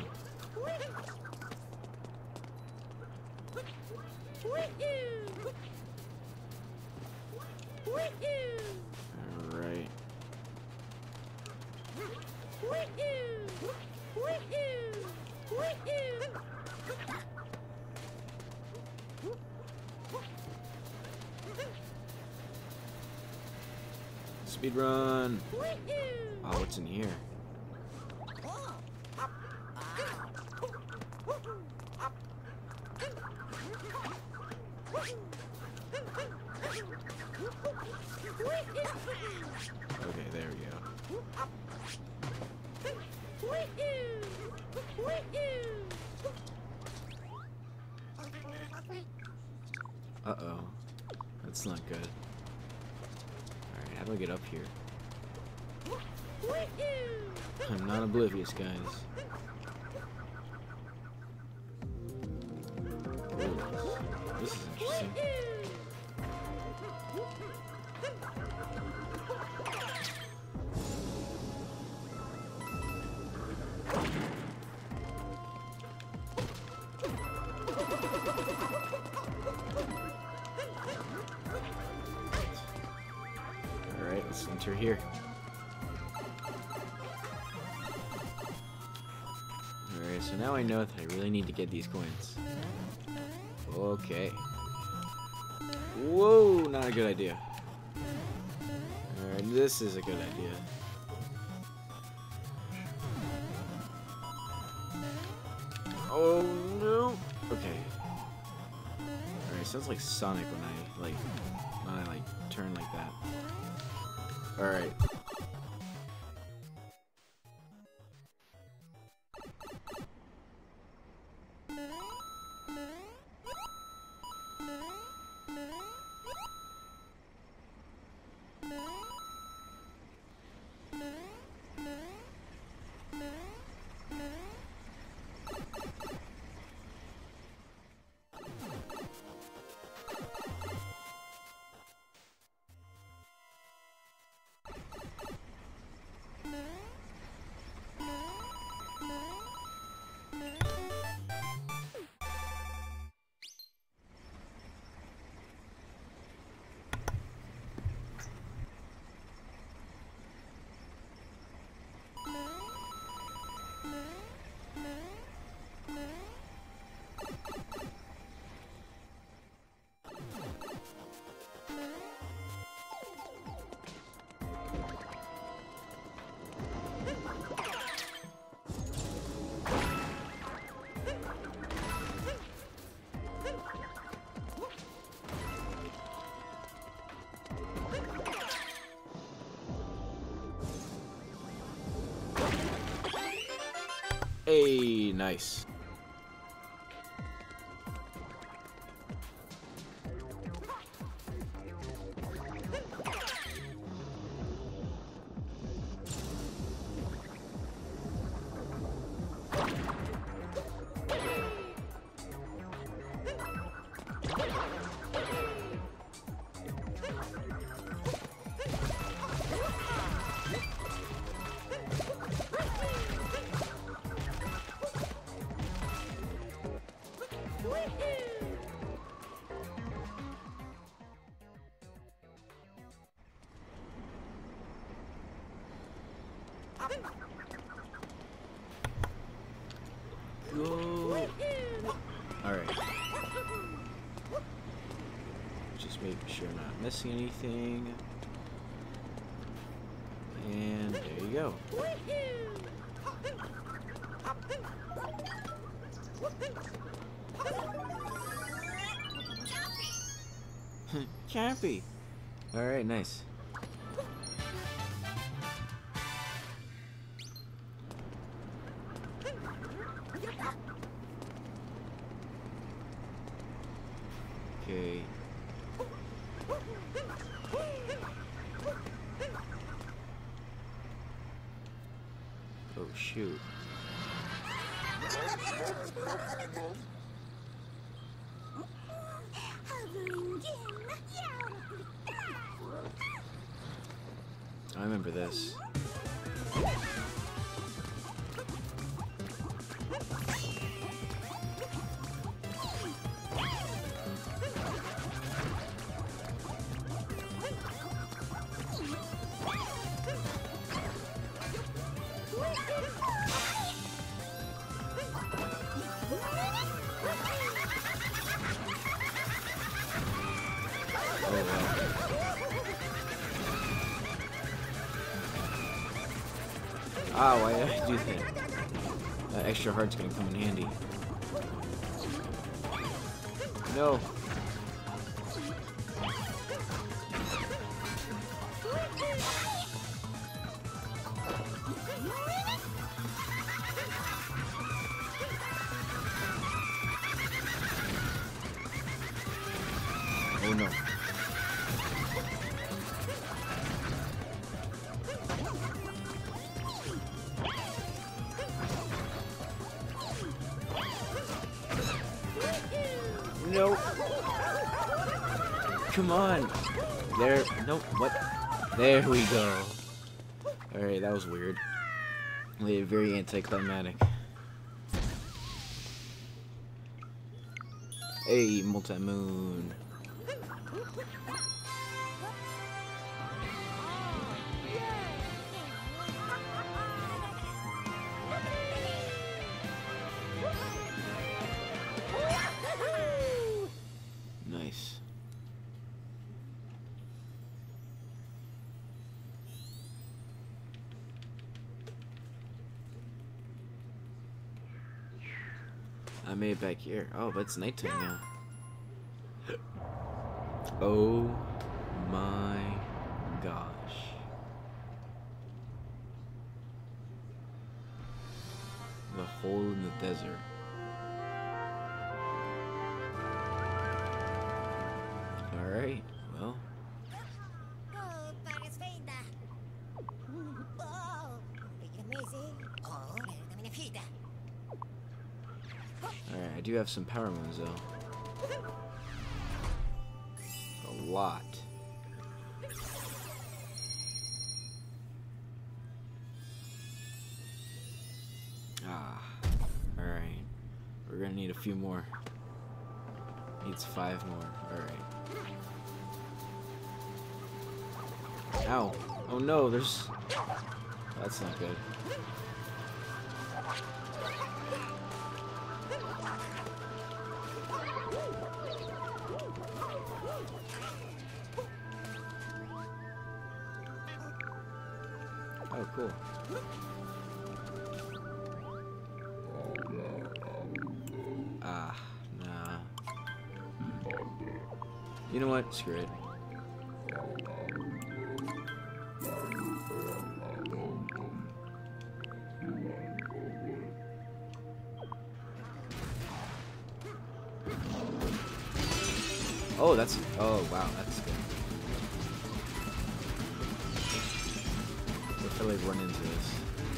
Alright. Speed run. Oh, what's in here? Okay, there we go. Uh-oh. That's not good. Alright, how do I get up here? I'm not oblivious, guys. Ooh, this is interesting. Alright, let's enter here. Alright, so now I know that I really need to get these coins. Okay. Whoa, not a good idea. Alright, this is a good idea. Oh no! Okay. Alright, sounds like Sonic when I like when I like turn like that. Alright. Hey, nice. Go. Alright. Just making sure I'm not missing anything. And there you go. Campy. Alright, nice. Okay. Oh shoot. I remember this. Ah, why did I do that? That extra heart's gonna come in handy. No. Oh no. No. Come on. There. Nope. What? There we go. Alright, that was weird. Very anticlimactic. Hey, multi-moon. Nice. I made it back here. Oh, but it's nighttime now. Oh my gosh. The hole in the desert. Alright, well. Oh, pares feita. Oh, bigla amazing. Oh, meron kami na fida. Alright, I do have some power moves though. A lot. Ah, alright. We're gonna need a few more. Needs five more. Alright. Ow. Oh no, there's... That's not good. Oh, cool. Ah, nah. You know what? Screw it. Oh, that's. Oh, wow, that's good. I feel like run into this.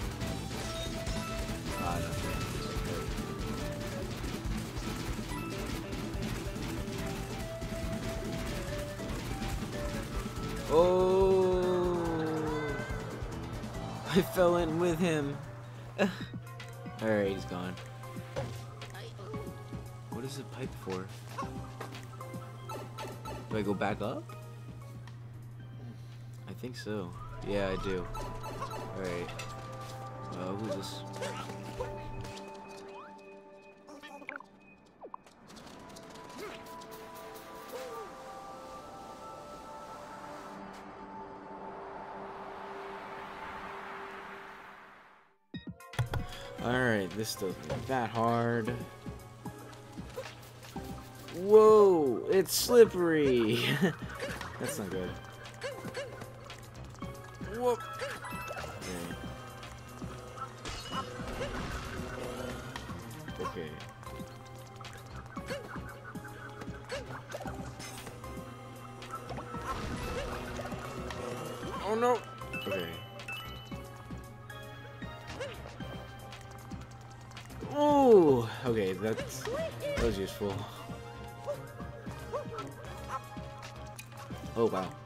Ah, no. Oh! I fell in with him. Alright, he's gone. What is the pipe for? Do I go back up? I think so. Yeah, I do. Alright. Uh, who's this? Alright, this doesn't look that hard. Whoa! It's slippery! That's not good. Whoa! Okay. Okay. Oh no! Okay. Oh! Okay, that's... that was useful. Oh, wow.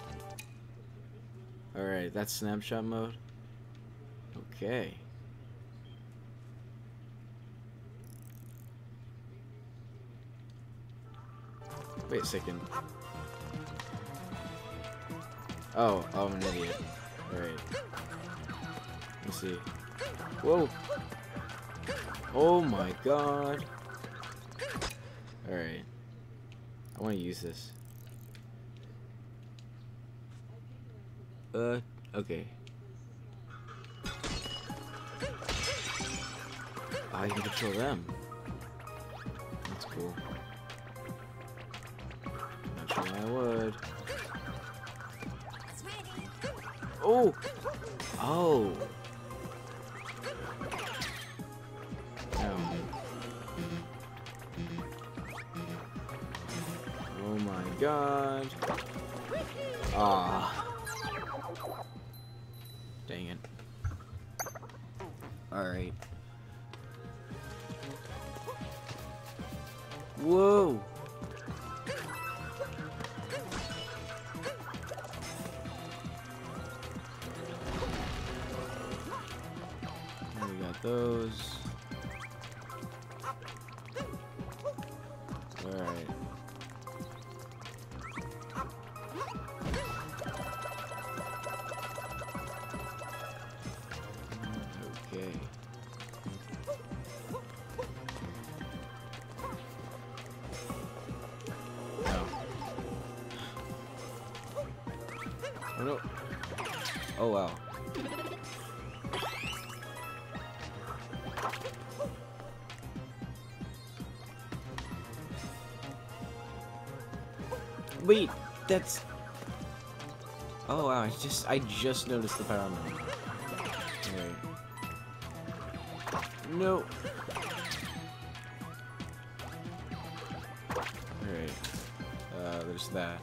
Alright, that's snapshot mode. Okay. Wait a second. Oh, oh, I'm an idiot. Alright. Let's see. Whoa! Oh my god! Alright. I want to use this. Uh, okay. I can control them. That's cool. Not sure I would. It's ready. Oh! Oh! Ow. Oh my god. Ah. Dang it. Alright. Whoa! We got those. Alright. Okay. No. Oh no. Oh wow. Wait, that's... oh wow, I just I just noticed the power mode. Alright. No. Alright. Uh, there's that.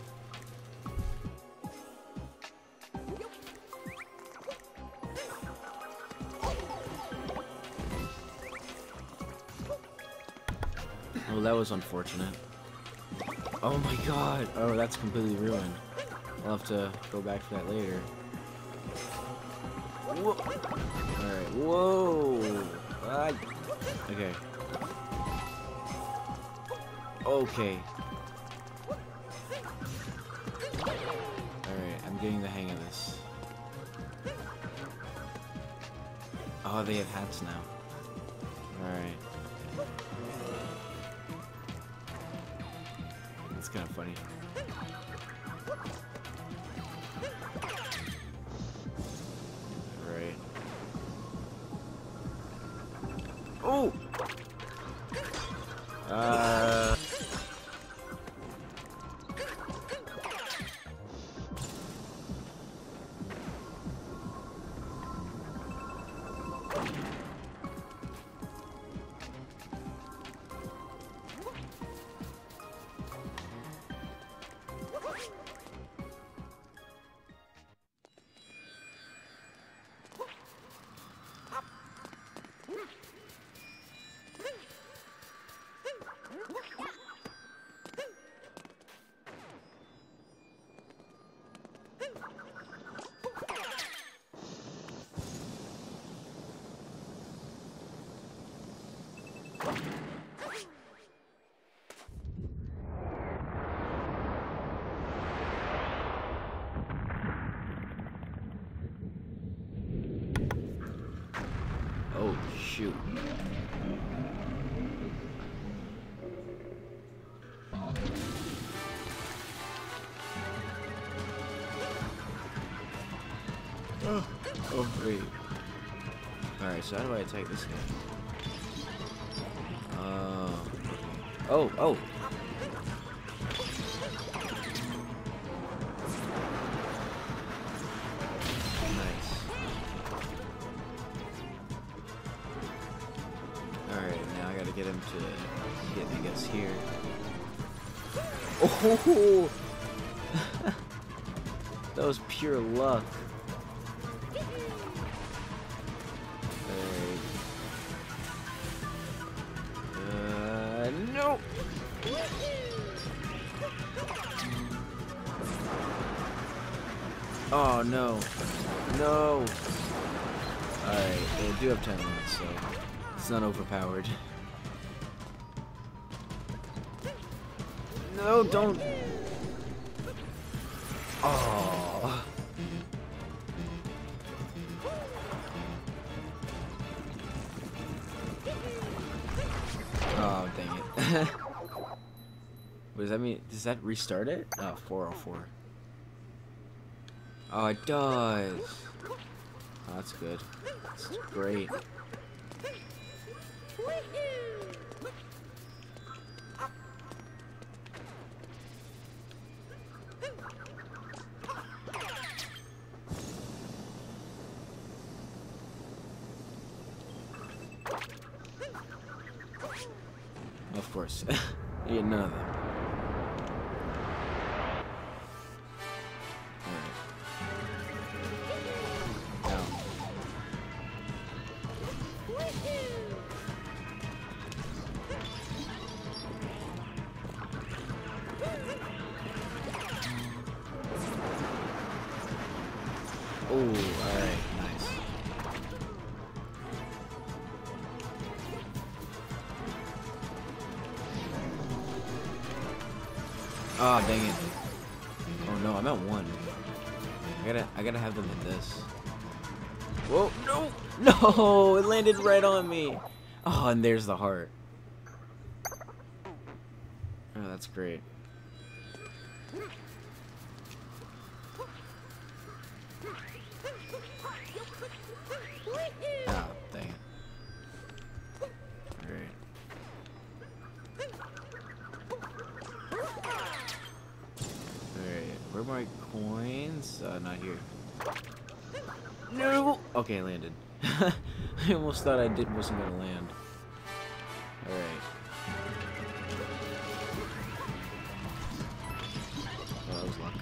Oh, that was unfortunate. Oh my god! Oh, that's completely ruined. I'll have to go back for that later. Whoa! Alright, whoa! Ah. Okay. Okay. Alright, I'm getting the hang of this. Oh, they have hats now. Alright. It's kind of funny. Right. Oh! Uh... shoot. Oh, oh wait. Alright, so how do I attack this guy? Uh, oh, oh. Nice. Alright, now I gotta get him to hit, I guess, here. Oh! That was pure luck. Alright. Uh, no! Oh, no. No! Alright, they do have ten minutes, so it's not overpowered. No, don't! Oh! Oh, dang it. What does that mean? Does that restart it? Oh, four oh four. Oh, it does. Oh, that's good. That's great. Of course. You get none of them. Alright. Now. Oh, alright, nice. Ah, oh, dang it. Oh no, I'm at one. I gotta I gotta have them hit this. Whoa, no! No! It landed right on me! Oh, and there's the heart. Oh, that's great. Ah, dang it. Alright. Alright, where are my coins? Uh, not here. No! Okay, I landed. I almost thought I did wasn't gonna land. Alright. Oh, that was luck.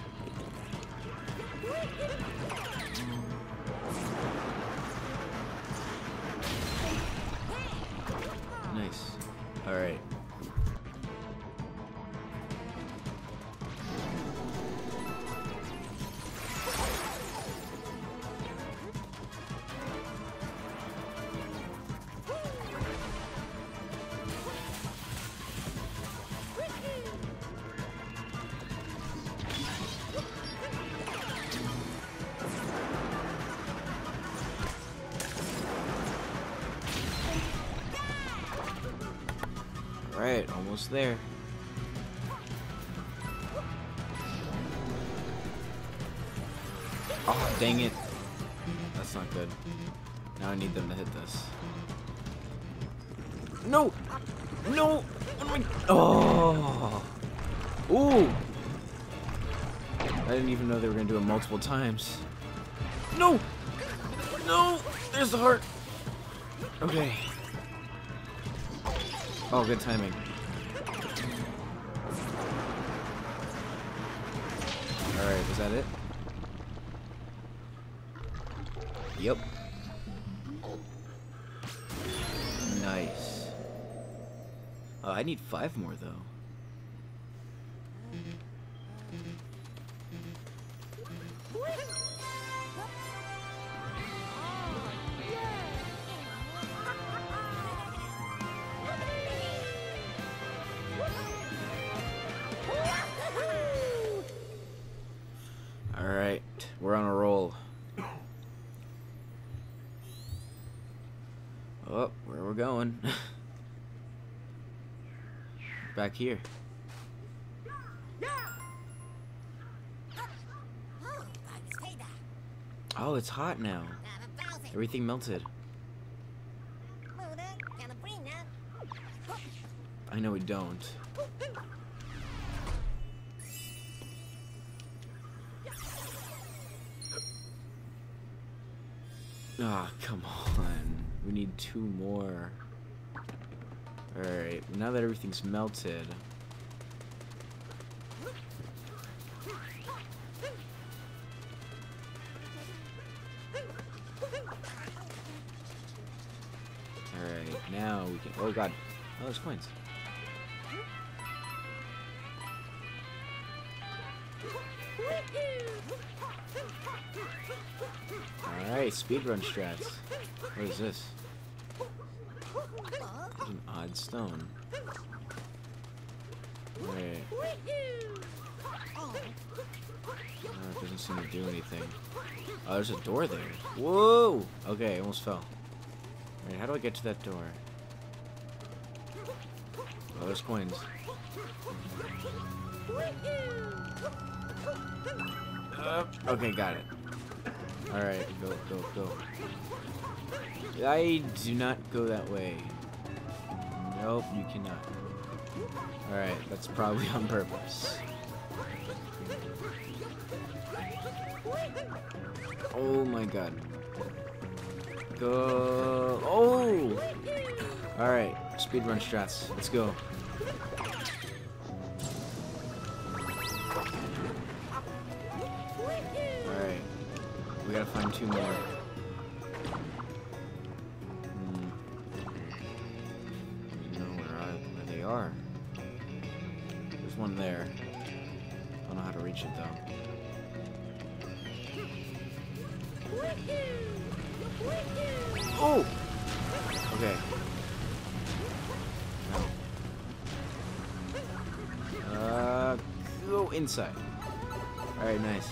Nice. Alright. Alright, almost there. Oh, dang it. That's not good. Now I need them to hit this. No! No! Oh! Ooh! I didn't even know they were gonna do it multiple times. No! No! There's the heart! Okay. Oh, good timing. Alright, was that it? Yep. Nice. Oh, I need five more, though. Alright, we're on a roll. going. Back here. Oh, stay there. Oh, it's hot now. I'm bouncing. Everything melted. Move it. Gonna bring that. I know we don't. Ah, come on. We need two more. Alright, now that everything's melted. Alright, now we can. Oh god. Oh, there's coins. Alright, speedrun strats. What is this? There's an odd stone. Alright. Oh, it doesn't seem to do anything. Oh, there's a door there. Whoa! Okay, I almost fell. Alright, how do I get to that door? Oh, there's coins. Uh, okay, got it. Alright, go, go, go. I do not go that way. Nope, you cannot. Alright, that's probably on purpose. Oh my god. Go. Oh! Alright, speedrun strats. Let's go. Alright. We gotta find two more. Hmm. You know where, I, where they are. There's one there. Don't know how to reach it though. Oh! Okay. No. Uh, go inside. Alright, nice.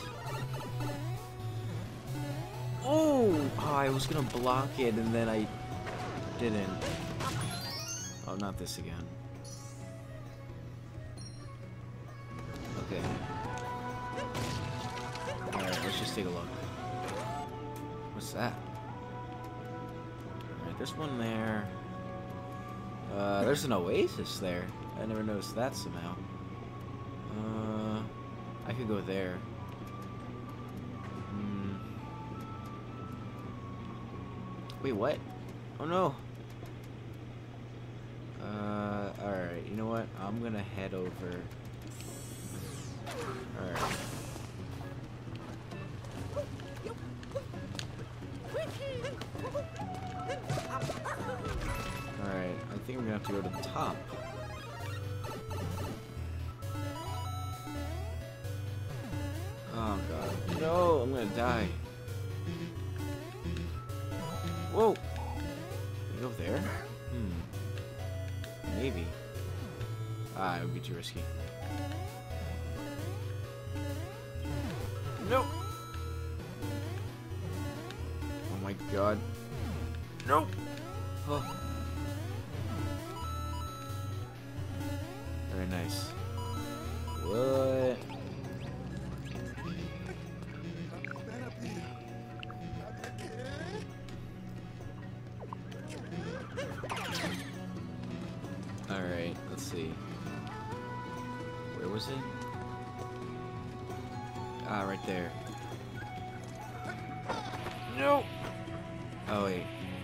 Oh! Oh! I was gonna block it and then I didn't. Oh, not this again. Okay. Alright, let's just take a look. What's that? Alright, there's one there. Uh, there's an oasis there. I never noticed that somehow. Uh, I could go there. Hmm. Wait, what? Oh no! Uh, alright, you know what? I'm gonna head over. Alright. Alright, I think we're gonna have to go to the top. Oh god. No, I'm gonna die. Whoa! Can we go there? Hmm. Maybe. Ah, it would be too risky. No! Oh my god. Nope! Oh. Very nice. What? Alright, let's see. Where was it? Ah, right there. No! Oh, wait.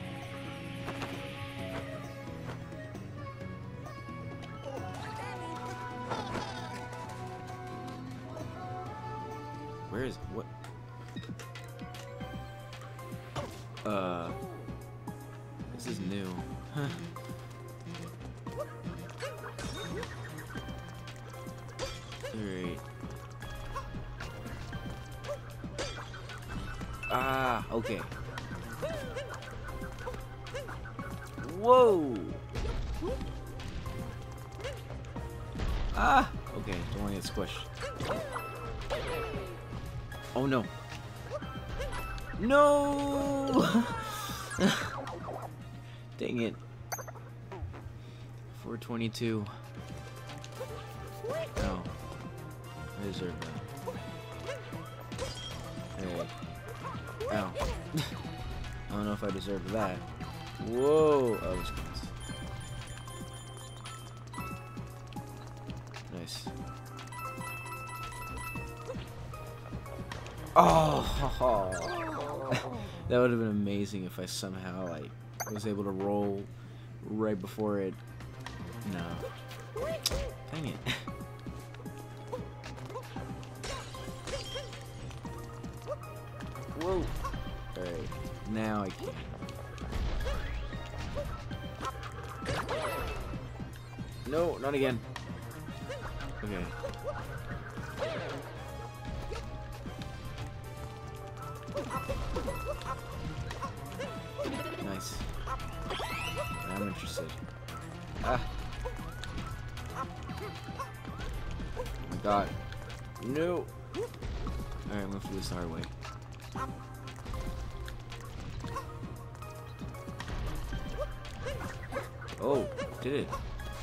Where is what? Uh, this is new. Huh. Alright. Ah, okay. Whoa! Ah! Okay, don't want to get squished. Oh no. No! Dang it. four twenty-two. No. I deserve that. Hey. Ow. I don't know if I deserve that. Whoa! Oh, this counts. Nice. Oh! That would have been amazing if I somehow, like, was able to roll right before it. No. Dang it. Whoa! Alright, now I can. No, not again. Okay. Nice. I'm interested. Ah. Oh my god. No! Alright, I'm gonna do this the hard way. Oh, did it?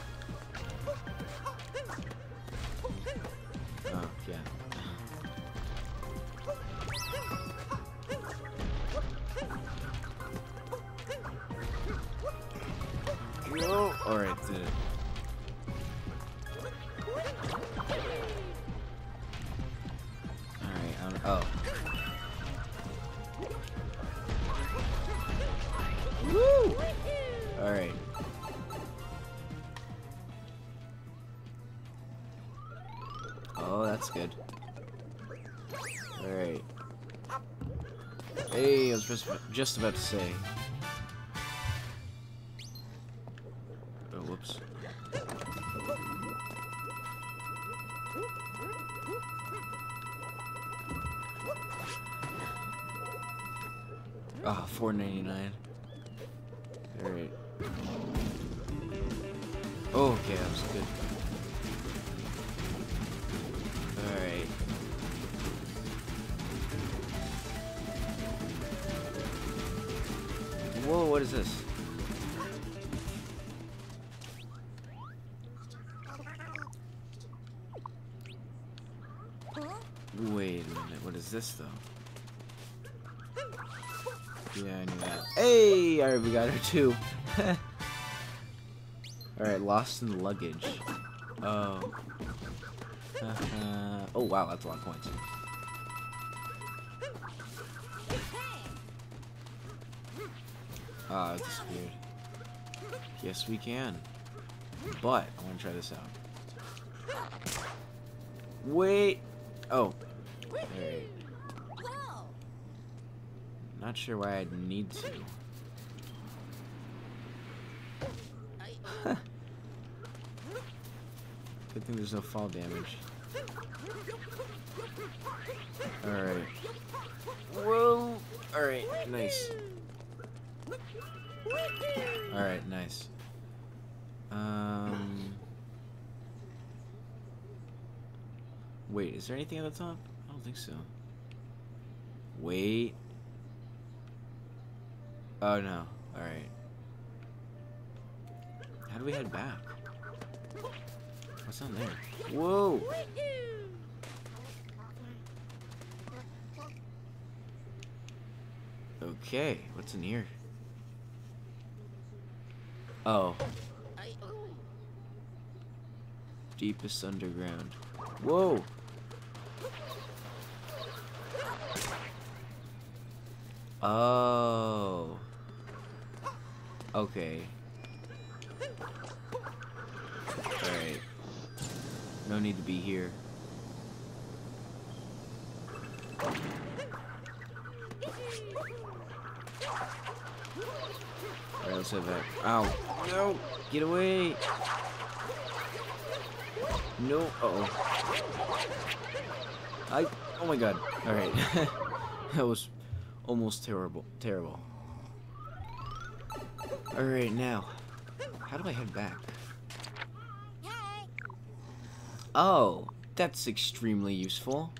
Oh, yeah. No! Alright, did it. Alright, um, oh. Woo! Alright. Oh, that's good. Alright. Hey, I was just, just about to say. Oh, whoops. Ah, oh, four ninety-nine. Alright. Oh, okay, that was good. Alright. Whoa, what is this? Wait a minute, what is this though? Yeah, I knew that. Hey! Alright, we got her too. Alright, lost in luggage. Oh. Uh, oh wow, that's a lot of points. Ah, it disappeared. Yes, we can. But, I want to try this out. Wait! Oh. Alright. Not sure why I'd need to. Good thing there's no fall damage. Alright. Whoa! Alright, nice. Alright, nice. Um. Wait, is there anything at the top? I don't think so. Wait. Oh no. Alright. How do we head back? What's down there? Whoa! Okay, what's in here? Oh. Deepest underground. Whoa! Oh. Okay. Alright. No need to be here. Alright, let's head back. Ow. No! Get away! No. Uh-oh. I... Oh my god. Alright. That was almost terrible. Terrible. Alright, now. How do I head back? Oh, that's extremely useful.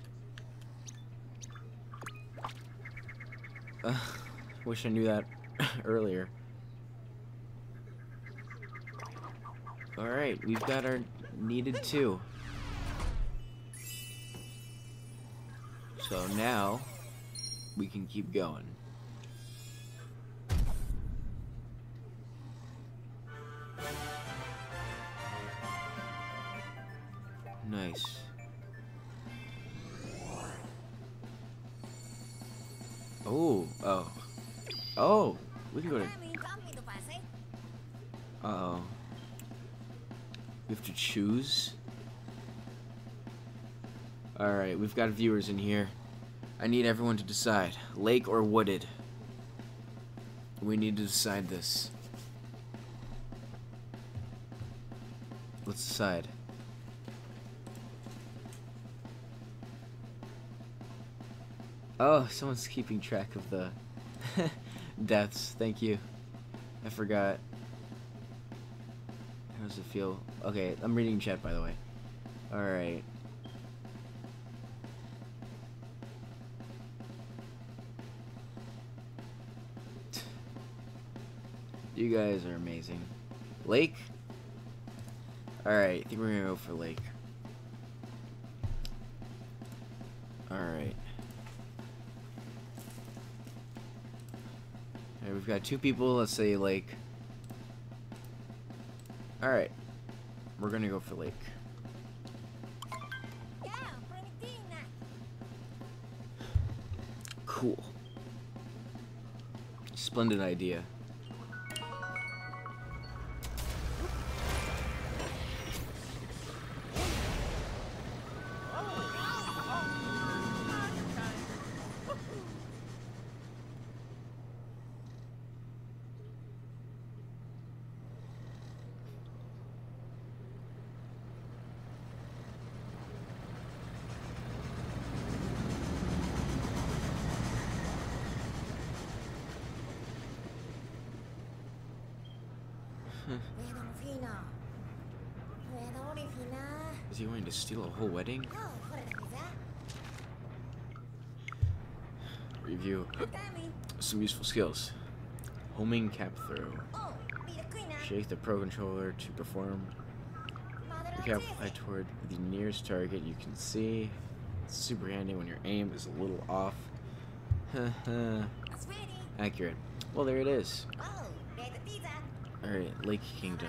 Uh, wish I knew that earlier. Alright, we've got our needed two. So now we can keep going. Nice. Oh, oh. Oh, we can go to... Uh-oh. We have to choose? Alright, we've got viewers in here. I need everyone to decide. Lake or wooded? We need to decide this. Let's decide. Oh, someone's keeping track of the deaths. Thank you. I forgot. How does it feel? Okay, I'm reading chat, by the way. Alright. You guys are amazing. Lake? Alright, I think we're gonna go for Lake. Alright. Alright, we've got two people, let's say Lake. Alright. We're gonna go for Lake. Cool. Splendid idea. Is he going to steal a whole wedding? Review some useful skills. Homing cap throw. Shake the pro controller to perform. The cap fly toward the nearest target you can see. It's super handy when your aim is a little off. Accurate. Well, there it is. Alright, Lake Kingdom.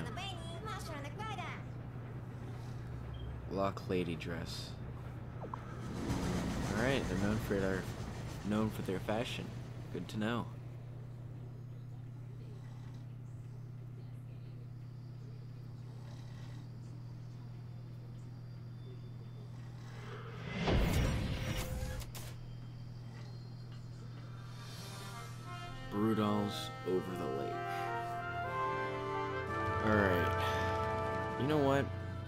Lock lady dress. Alright, they're known for their known for their fashion. Good to know. Brudals over the lake. Alright. You know what?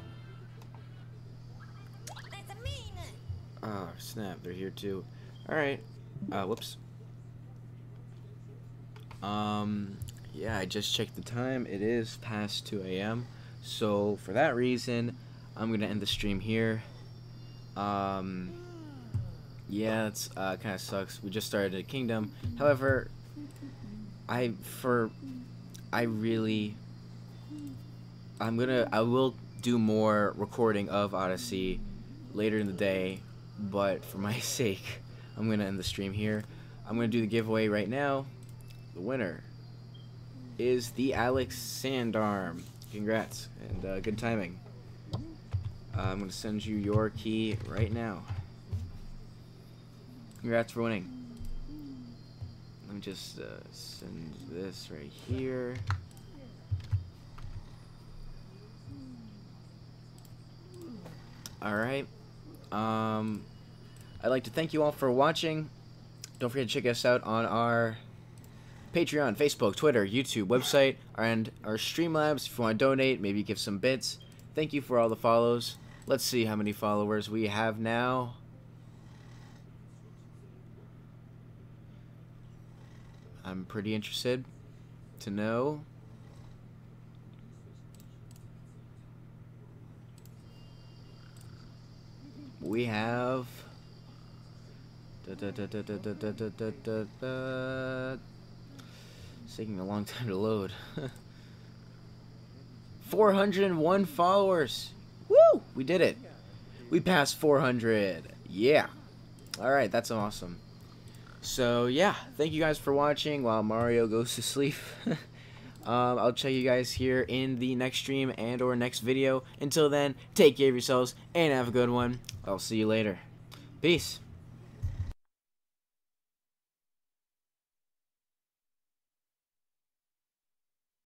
Oh, snap, they're here too. Alright. Uh, whoops. Um, yeah, I just checked the time. It is past two A M So, for that reason, I'm gonna end the stream here. Um, yeah, it's, uh, kinda sucks. We just started a kingdom. However, I, for, I really, I'm gonna, I will do more recording of Odyssey later in the day. But for my sake, I'm going to end the stream here. I'm going to do the giveaway right now. The winner is the Alex Sandarm. Congrats, and uh, good timing. Uh, I'm going to send you your key right now. Congrats for winning. Let me just uh, send this right here. Alright. Um, I'd like to thank you all for watching. Don't forget to check us out on our Patreon, Facebook, Twitter, YouTube, website, and our Streamlabs. If you want to donate, maybe give some bits. Thank you for all the follows. Let's see how many followers we have now. I'm pretty interested to know. We have da, da, da, da, da, da, da, da, da, da, da. It's taking a long time to load. four hundred one followers. Woo! We did it. We passed four hundred. Yeah. Alright, that's awesome. So, yeah. Thank you guys for watching while Mario goes to sleep. um, I'll check you guys here in the next stream and or next video. Until then, take care of yourselves and have a good one. I'll see you later. Peace.